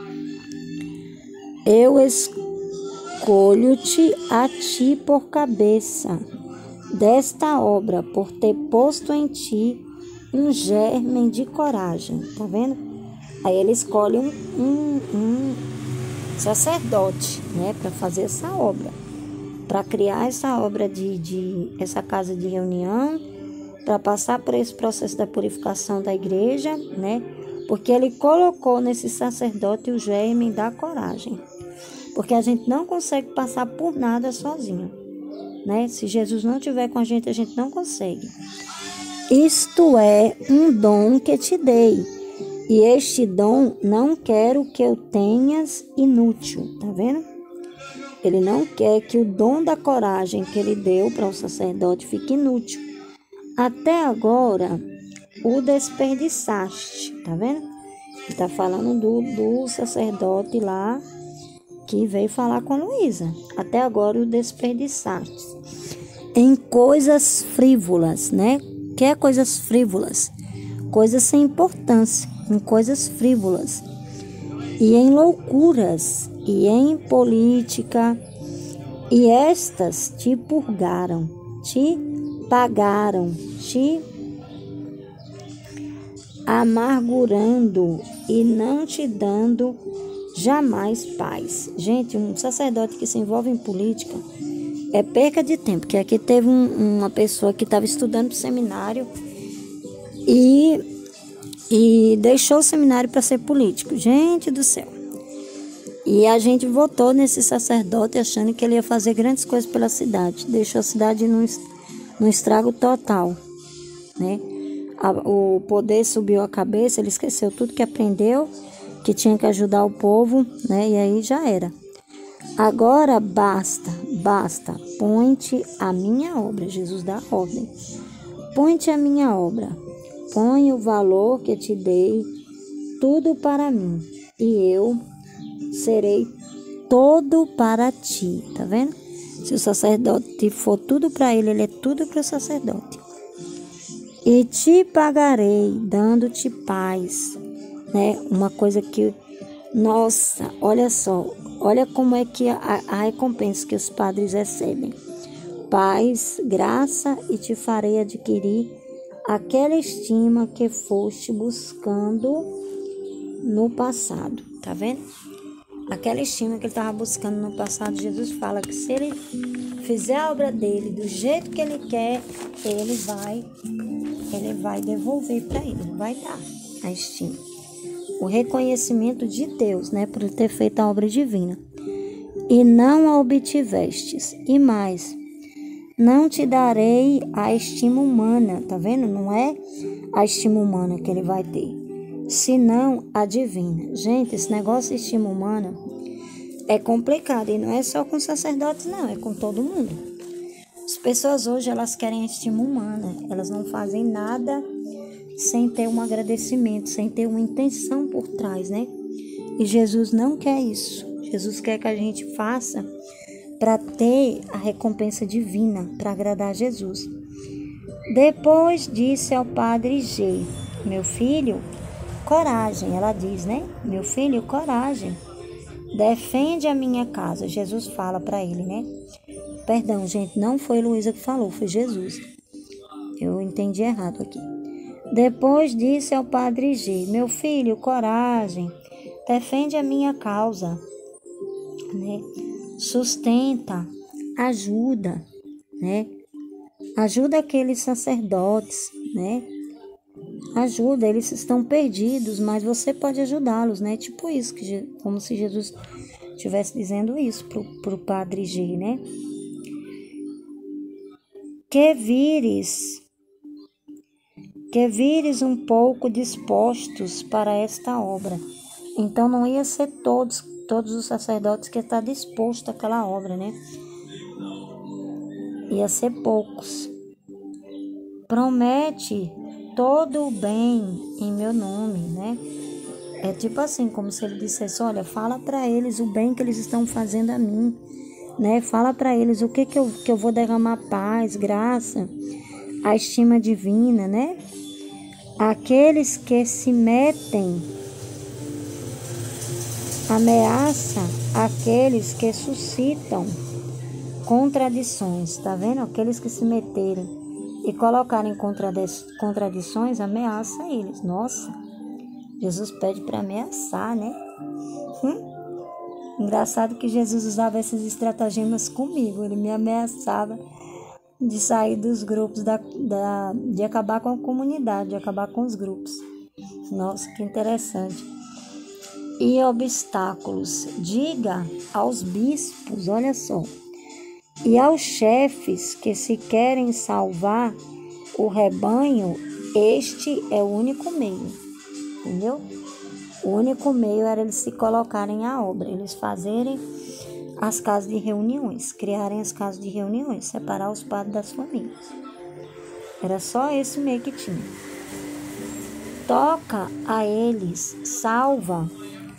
eu escolho-te a ti por cabeça desta obra, por ter posto em ti um germe de coragem. Tá vendo? Aí ele escolhe um sacerdote, né, para fazer essa obra, para criar essa obra essa casa de reunião, para passar por esse processo da purificação da igreja, né, porque ele colocou nesse sacerdote o germe da coragem, porque a gente não consegue passar por nada sozinho, né, se Jesus não estiver com a gente não consegue. Isto é um dom que te dei, e este dom não quero que eu tenhas inútil, tá vendo? Ele não quer que o dom da coragem que ele deu para o sacerdote fique inútil. Até agora, o desperdiçaste, tá vendo? Ele está falando do sacerdote lá que veio falar com a Luísa. Até agora o desperdiçaste em coisas frívolas, né? Que é coisas frívolas? Coisas sem importância, em coisas frívolas. E em loucuras, e em política, e estas te purgaram, te pagaram, te amargurando e não te dando jamais paz. Gente, um sacerdote que se envolve em política é perca de tempo, que aqui teve uma pessoa que estava estudando para o seminário e deixou o seminário para ser político. Gente do céu. E a gente votou nesse sacerdote achando que ele ia fazer grandes coisas pela cidade. Deixou a cidade num estrago total, né? O poder subiu a cabeça, ele esqueceu tudo que aprendeu, que tinha que ajudar o povo, né? E aí já era. Agora basta, põe-te a minha obra. Jesus dá a ordem. Põe-te a minha obra. Põe o valor que te dei, tudo para mim, e eu serei todo para ti, tá vendo? Se o sacerdote for tudo para ele, ele é tudo para o sacerdote. E te pagarei, dando-te paz, né? Uma coisa que, nossa, olha só, olha como é que a recompensa que os padres recebem. Paz, graça, e te farei adquirir aquela estima que foste buscando no passado, tá vendo? Aquela estima que ele estava buscando no passado, Jesus fala que se ele fizer a obra dele do jeito que ele quer, ele vai devolver para ele, vai dar a estima. O reconhecimento de Deus, né, por ele ter feito a obra divina. E não a obtivestes, e mais, não te darei a estima humana, tá vendo? Não é a estima humana que ele vai ter, senão a divina. Gente, esse negócio de estima humana é complicado, e não é só com sacerdotes, não, é com todo mundo. As pessoas hoje, elas querem a estima humana, elas não fazem nada sem ter um agradecimento, sem ter uma intenção por trás, né? E Jesus não quer isso. Jesus quer que a gente faça para ter a recompensa divina, para agradar a Jesus. Depois disse ao padre G: meu filho, coragem, ela diz, né? Meu filho, coragem, defende a minha casa. Jesus fala para ele, né? Perdão, gente, não foi Luísa que falou, foi Jesus. Eu entendi errado aqui. Depois disse ao padre G: meu filho, coragem, defende a minha causa, né? Sustenta, ajuda, né? Ajuda aqueles sacerdotes, né? Ajuda, eles estão perdidos, mas você pode ajudá-los, né? Tipo isso, como se Jesus estivesse dizendo isso pro padre G, né? Que vires um pouco dispostos para esta obra. Então não ia ser todos os sacerdotes que estão dispostos àquela obra, né? Ia ser poucos. Promete todo o bem em meu nome, né? É tipo assim, como se ele dissesse: olha, fala para eles o bem que eles estão fazendo a mim, né? Fala para eles o que eu vou derramar paz, graça, a estima divina, né? Aqueles que se metem, ameaça aqueles que suscitam contradições, tá vendo? Aqueles que se meterem e colocarem contradições, ameaça eles. Nossa, Jesus pede para ameaçar, né? Engraçado que Jesus usava esses estratagemas comigo. Ele me ameaçava de sair dos grupos, de acabar com a comunidade, de acabar com os grupos. Nossa, que interessante. E obstáculos. Diga aos bispos, olha só, e aos chefes que se querem salvar o rebanho, este é o único meio. Entendeu? O único meio era eles se colocarem à obra, eles fazerem as casas de reuniões, criarem as casas de reuniões, separar os padres das famílias. Era só esse meio que tinha. Toca a eles salvar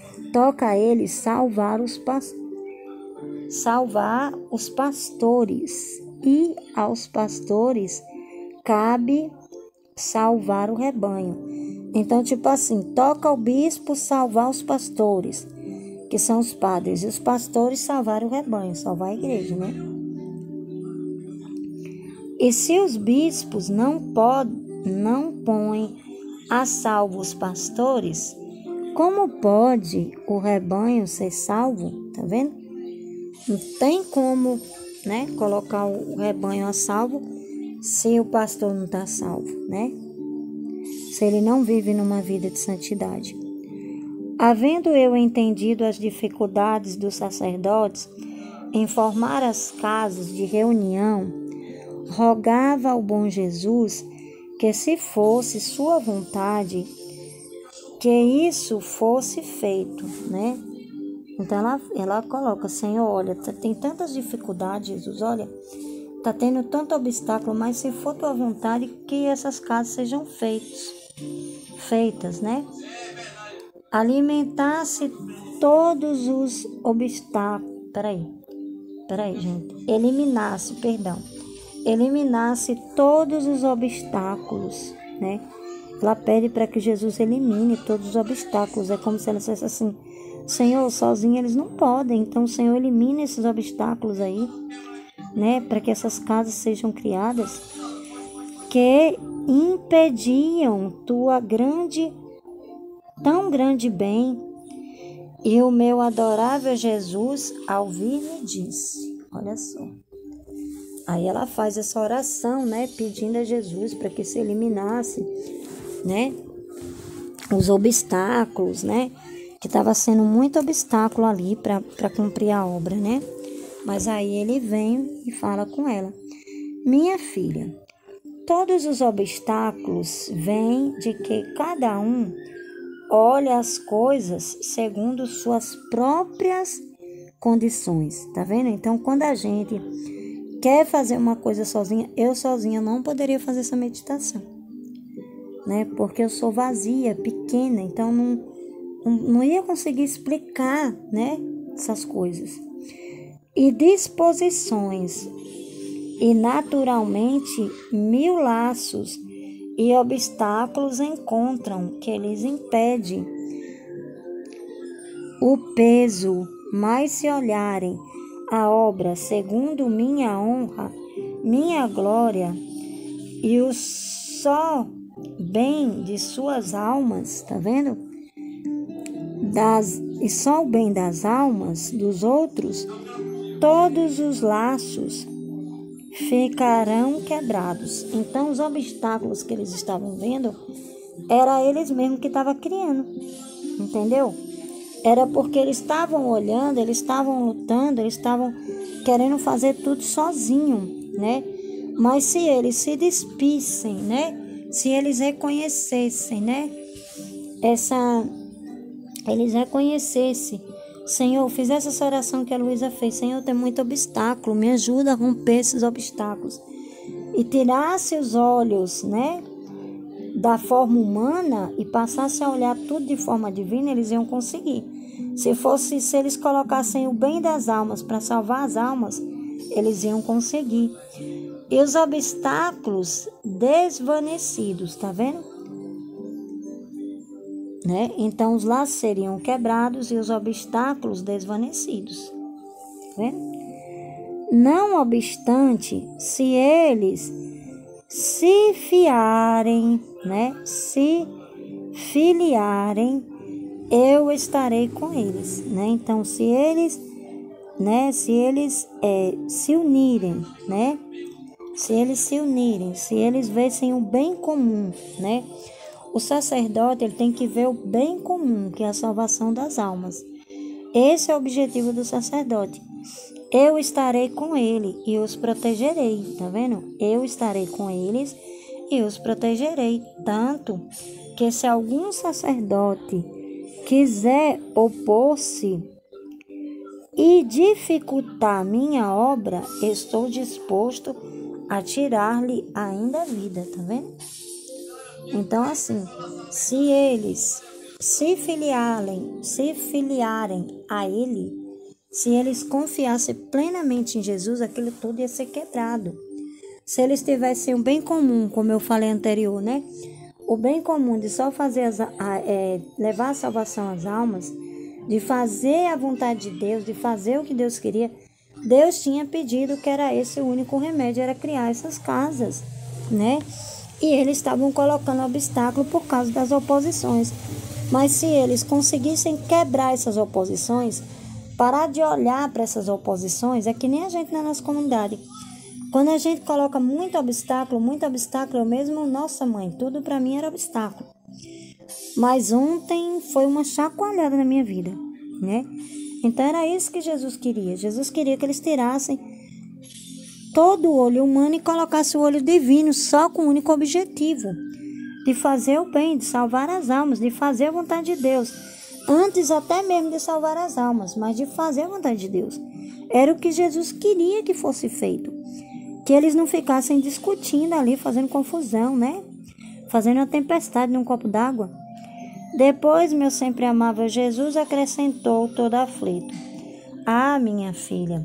os pastores, e aos pastores cabe salvar o rebanho. Então, tipo assim, toca ao bispo salvar os pastores, que são os padres, e os pastores salvar o rebanho, salvar a igreja, né? E se os bispos não põem a salvo os pastores, como pode o rebanho ser salvo? Tá vendo? Não tem como, né, colocar o rebanho a salvo se o pastor não está salvo, né? Se ele não vive numa vida de santidade. Havendo eu entendido as dificuldades dos sacerdotes em formar as casas de reunião, rogava ao bom Jesus que, se fosse sua vontade, que isso fosse feito, né? Então ela coloca: Senhor, olha, tem tantas dificuldades, Jesus, olha, tá tendo tanto obstáculo, mas se for tua vontade, que essas casas sejam feitas, né? Alimentasse todos os obstáculos. Peraí, gente. Eliminasse todos os obstáculos, né? Ela pede para que Jesus elimine todos os obstáculos. É como se ela dissesse assim: Senhor, sozinho eles não podem, então o Senhor elimina esses obstáculos aí, né? Para que essas casas sejam criadas, que impediam tão grande bem. E o meu adorável Jesus, ao vir, me disse, olha só. Aí ela faz essa oração, né, pedindo a Jesus para que se eliminasse, né, os obstáculos, né, que estava sendo muito obstáculo ali para cumprir a obra, né. Mas aí ele vem e fala com ela: minha filha, todos os obstáculos vêm de que cada um olha as coisas segundo suas próprias condições, tá vendo? Então, quando a gente quer fazer uma coisa sozinha, eu sozinha não poderia fazer essa meditação, né? Porque eu sou vazia, pequena, então não ia conseguir explicar, né, essas coisas. E disposições, e naturalmente 1000 laços e obstáculos encontram que lhes impede o peso, mas se olharem a obra segundo minha honra, minha glória e o só bem de suas almas, tá vendo? E só o bem das almas dos outros, todos os laços ficarão quebrados. Então, os obstáculos que eles estavam vendo, era eles mesmos que estavam criando, entendeu? Era porque eles estavam olhando, eles estavam lutando, eles estavam querendo fazer tudo sozinho, né? Mas se eles se despissem, né? Se eles reconhecessem, né? Eles reconhecessem: Senhor, fizesse essa oração que a Luísa fez. Senhor, tem muito obstáculo, me ajuda a romper esses obstáculos. E tirasse os olhos, né, da forma humana e passasse a olhar tudo de forma divina, eles iam conseguir. Se eles colocassem o bem das almas para salvar as almas, eles iam conseguir. E os obstáculos desvanecidos, tá vendo? Né? Então, os laços seriam quebrados e os obstáculos desvanecidos. Né? Não obstante, se eles se fiarem, né? Se filiarem, eu estarei com eles, né? Então, se eles se unirem, né? Se eles vissem o bem comum, né? O sacerdote, ele tem que ver o bem comum, que é a salvação das almas. Esse é o objetivo do sacerdote. Eu estarei com ele e os protegerei, tá vendo? Eu estarei com eles e os protegerei. Tanto que se algum sacerdote quiser opor-se e dificultar minha obra, estou disposto a tirar-lhe ainda a vida, tá vendo? Então, assim, se eles se filiarem a ele, se eles confiassem plenamente em Jesus, aquilo tudo ia ser quebrado. Se eles tivessem o bem comum, como eu falei anterior, né? O bem comum de só fazer levar a salvação às almas, de fazer a vontade de Deus, de fazer o que Deus queria, Deus tinha pedido que era esse o único remédio, era criar essas casas, né? E eles estavam colocando obstáculo por causa das oposições. Mas se eles conseguissem quebrar essas oposições, parar de olhar para essas oposições, é que nem a gente na nossa comunidade. Quando a gente coloca muito obstáculo, eu mesmo, nossa mãe, tudo para mim era obstáculo. Mas ontem foi uma chacoalhada na minha vida, né? Então era isso que Jesus queria. Jesus queria que eles tirassem todo o olho humano e colocassem o olho divino só com o único objetivo de fazer o bem, de salvar as almas, de fazer a vontade de Deus. Antes até mesmo de salvar as almas, mas de fazer a vontade de Deus. Era o que Jesus queria que fosse feito. Que eles não ficassem discutindo ali, fazendo confusão, né? Fazendo uma tempestade num copo d'água. Depois, meu sempre amável Jesus acrescentou todo aflito: Ah, minha filha,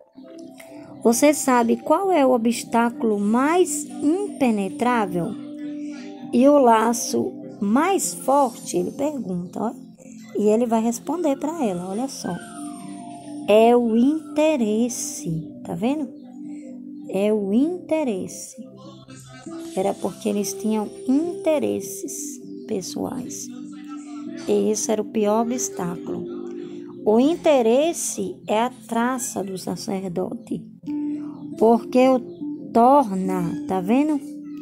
você sabe qual é o obstáculo mais impenetrável e o laço mais forte? Ele pergunta, ó, e ele vai responder para ela, olha só. É o interesse, tá vendo? É o interesse. Era porque eles tinham interesses pessoais. E esse era o pior obstáculo. O interesse é a traça do sacerdote, porque o torna, tá vendo?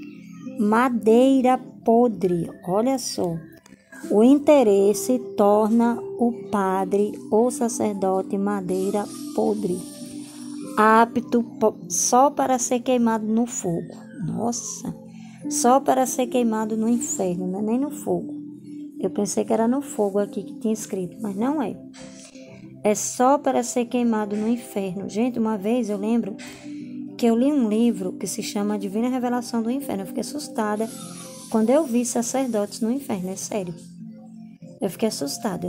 Madeira podre, olha só. O interesse torna o padre ou sacerdote madeira podre, apto só para ser queimado no fogo. Nossa, só para ser queimado no inferno, não é nem no fogo. Eu pensei que era no fogo aqui que tinha escrito, mas não é. É só para ser queimado no inferno. Gente, uma vez eu lembro que eu li um livro que se chama Divina Revelação do Inferno. Eu fiquei assustada quando eu vi sacerdotes no inferno, é sério. Eu fiquei assustada.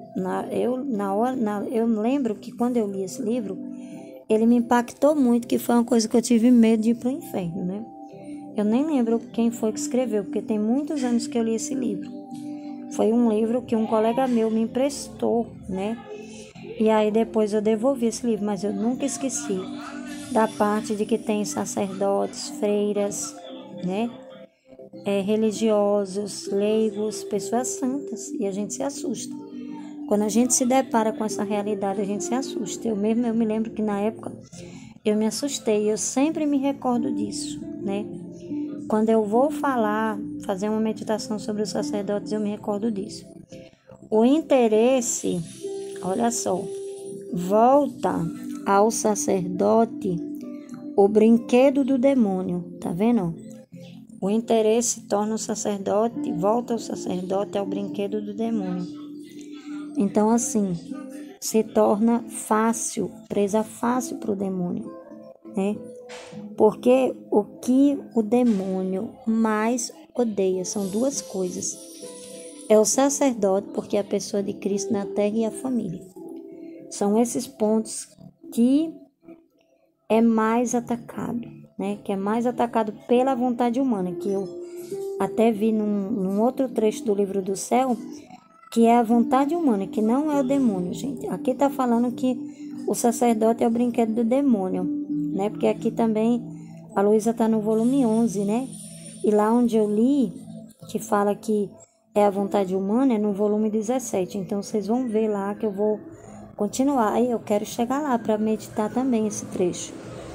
Eu lembro que quando eu li esse livro, ele me impactou muito, que foi uma coisa que eu tive medo de ir para o inferno, né? Eu nem lembro quem foi que escreveu, porque tem muitos anos que eu li esse livro. Foi um livro que um colega meu me emprestou, né? E aí depois eu devolvi esse livro, mas eu nunca esqueci da parte de que tem sacerdotes, freiras, né? Religiosos, leigos, pessoas santas, e a gente se assusta. Quando a gente se depara com essa realidade, a gente se assusta. Eu me lembro que na época eu me assustei, eu sempre me recordo disso, né? Quando eu vou fazer uma meditação sobre os sacerdotes, eu me recordo disso. O interesse, olha só, volta ao sacerdote o brinquedo do demônio, tá vendo? O interesse torna o sacerdote, volta ao sacerdote ao brinquedo do demônio. Então, assim, se torna fácil, presa fácil para o demônio, né? Porque o que o demônio mais odeia são duas coisas. É o sacerdote, porque é a pessoa de Cristo na terra, e a família. São esses pontos que é mais atacado, né? Que é mais atacado pela vontade humana, que eu até vi num outro trecho do livro do céu, que é a vontade humana, que não é o demônio, gente. Aqui está falando que o sacerdote é o brinquedo do demônio, né? Porque aqui também a Luísa está no volume 11, né? E lá onde eu li, que fala que é a vontade humana, é no volume 17. Então, vocês vão ver lá que eu vou continuar. Aí eu quero chegar lá para meditar também esse trecho.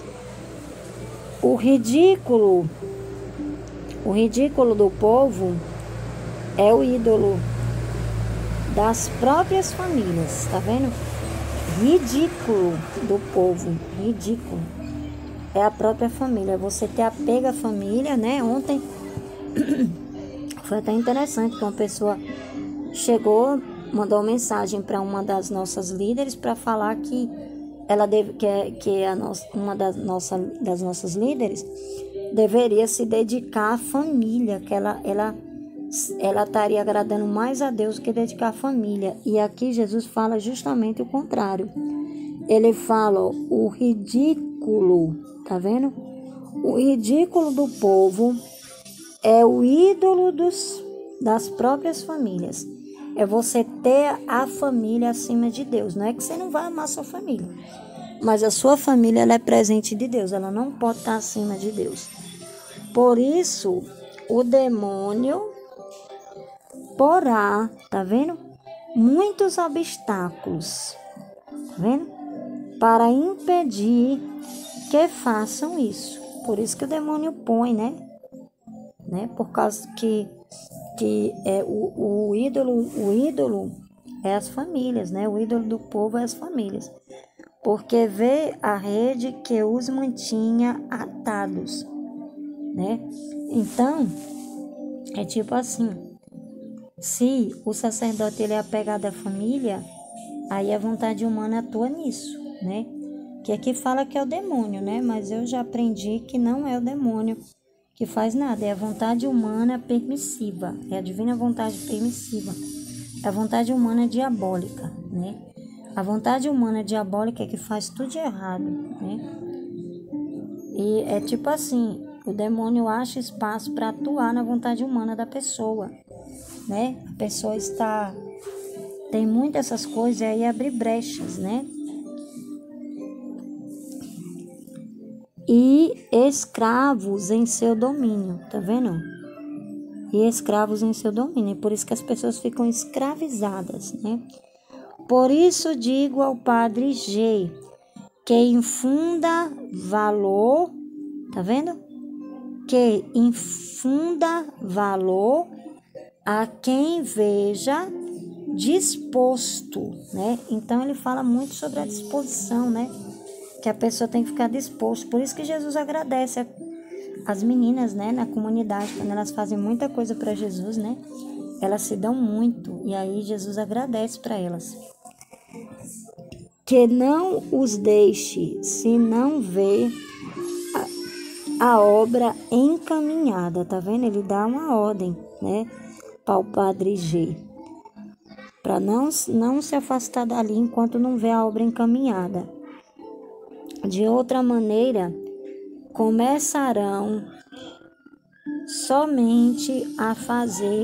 O ridículo do povo é o ídolo das próprias famílias, tá vendo? Ridículo do povo, ridículo. É a própria família, você ter apego à família, né? Ontem foi até interessante que uma pessoa chegou, mandou uma mensagem para uma das nossas líderes para falar que ela deve, uma das nossas líderes deveria se dedicar à família, que ela estaria agradando mais a Deus do que dedicar à família. E aqui Jesus fala justamente o contrário. Ele fala o ridículo, tá vendo? O ridículo do povo é o ídolo das próprias famílias. É você ter a família acima de Deus. Não é que você não vai amar sua família, mas a sua família ela é presente de Deus. Ela não pode estar acima de Deus. Por isso, o demônio porá, tá vendo? Muitos obstáculos, tá vendo? Para impedir que façam isso. Por isso que o demônio põe, né? Por causa que é o ídolo é as famílias, né? O ídolo do povo é as famílias. Porque vê a rede que os mantinha atados, né? Então, é tipo assim, se o sacerdote ele é apegado à família, aí a vontade humana atua nisso, né? Que aqui fala que é o demônio, né? Mas eu já aprendi que não é o demônio que faz nada, é a vontade humana permissiva, é a divina vontade permissiva, é a vontade humana diabólica, né? A vontade humana diabólica é que faz tudo de errado, né? E é tipo assim, o demônio acha espaço para atuar na vontade humana da pessoa, né? A pessoa tem muitas essas coisas e aí abre brechas, né? E escravos em seu domínio, tá vendo? E escravos em seu domínio, por isso que as pessoas ficam escravizadas, né? Por isso digo ao padre G, que infunda valor, tá vendo? Que infunda valor a quem veja disposto, né? Então ele fala muito sobre a disposição, né? Que a pessoa tem que ficar disposta. Por isso que Jesus agradece as meninas, né, na comunidade, quando elas fazem muita coisa para Jesus, né? Elas se dão muito e aí Jesus agradece para elas. Que não os deixe se não vê a obra encaminhada, tá vendo? Ele dá uma ordem, né, para o padre G, para não se afastar dali enquanto não vê a obra encaminhada. De outra maneira, começarão somente a fazer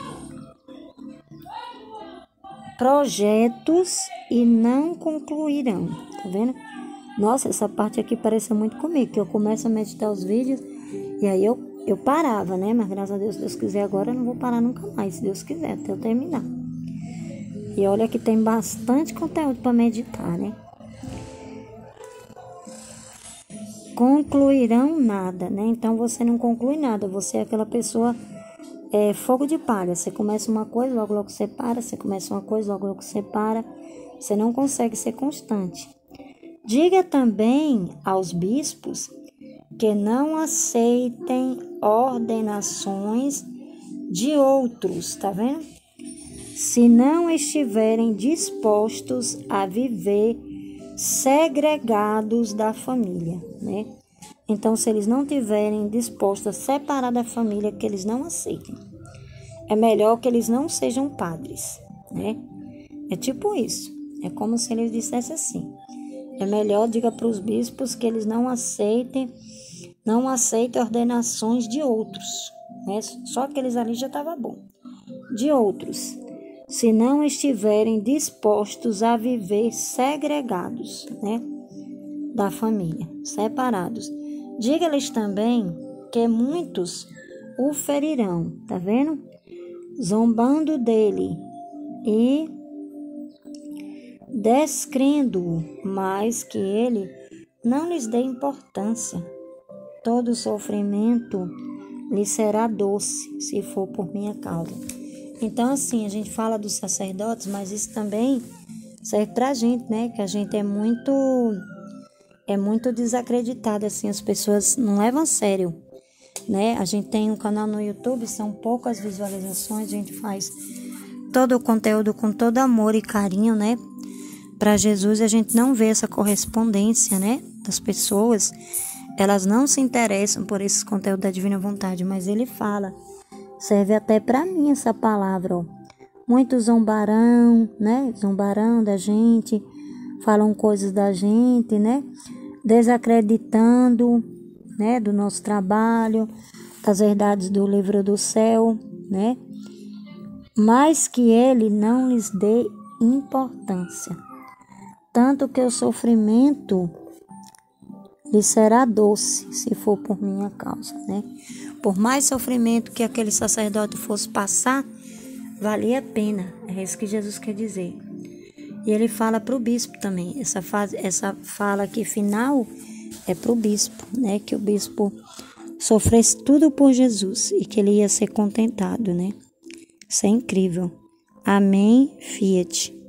projetos e não concluirão, tá vendo? Nossa, essa parte aqui parece muito comigo, que eu começo a meditar os vídeos e aí eu parava, né? Mas graças a Deus, se Deus quiser agora, eu não vou parar nunca mais, se Deus quiser, até eu terminar. E olha que tem bastante conteúdo para meditar, né? Concluirão nada, né? Então você não conclui nada, você é aquela pessoa fogo de palha. Você começa uma coisa, logo você para, você começa uma coisa, logo você para. Você não consegue ser constante. Diga também aos bispos que não aceitem ordenações de outros, tá vendo? Se não estiverem dispostos a viver segregados da família, né? Então, se eles não estiverem dispostos a separar da família, que eles não aceitem. É melhor que eles não sejam padres, né? É tipo isso. É como se eles dissessem assim. É melhor, diga para os bispos que eles não aceitem ordenações de outros, né? Só aqueles ali já estava bom. De outros, se não estiverem dispostos a viver segregados, né, da família, separados. Diga-lhes também que muitos o ferirão, tá vendo? zombando dele e descrendo-o, mas que ele não lhes dê importância. Todo sofrimento lhe será doce, se for por minha causa. Então, assim, a gente fala dos sacerdotes, mas isso também serve pra gente, né? Que a gente é muito desacreditado, assim, as pessoas não levam a sério, né? A gente tem um canal no YouTube, são poucas visualizações, a gente faz todo o conteúdo com todo amor e carinho, né? Para Jesus, a gente não vê essa correspondência, né? Das pessoas, elas não se interessam por esse conteúdo da Divina Vontade, mas ele fala, serve até para mim essa palavra, ó. Muitos zombarão, né? Zombarão da gente, falam coisas da gente, né? Desacreditando, né? Do nosso trabalho, das verdades do livro do céu, né? Mas que ele não lhes dê importância. Tanto que o sofrimento lhe será doce, se for por minha causa, né? Por mais sofrimento que aquele sacerdote fosse passar, valia a pena. É isso que Jesus quer dizer. E ele fala para o bispo também. Essa fala aqui final é para o bispo, né? Que o bispo sofresse tudo por Jesus e que ele ia ser contentado, né? Isso é incrível. Amém, Fiat.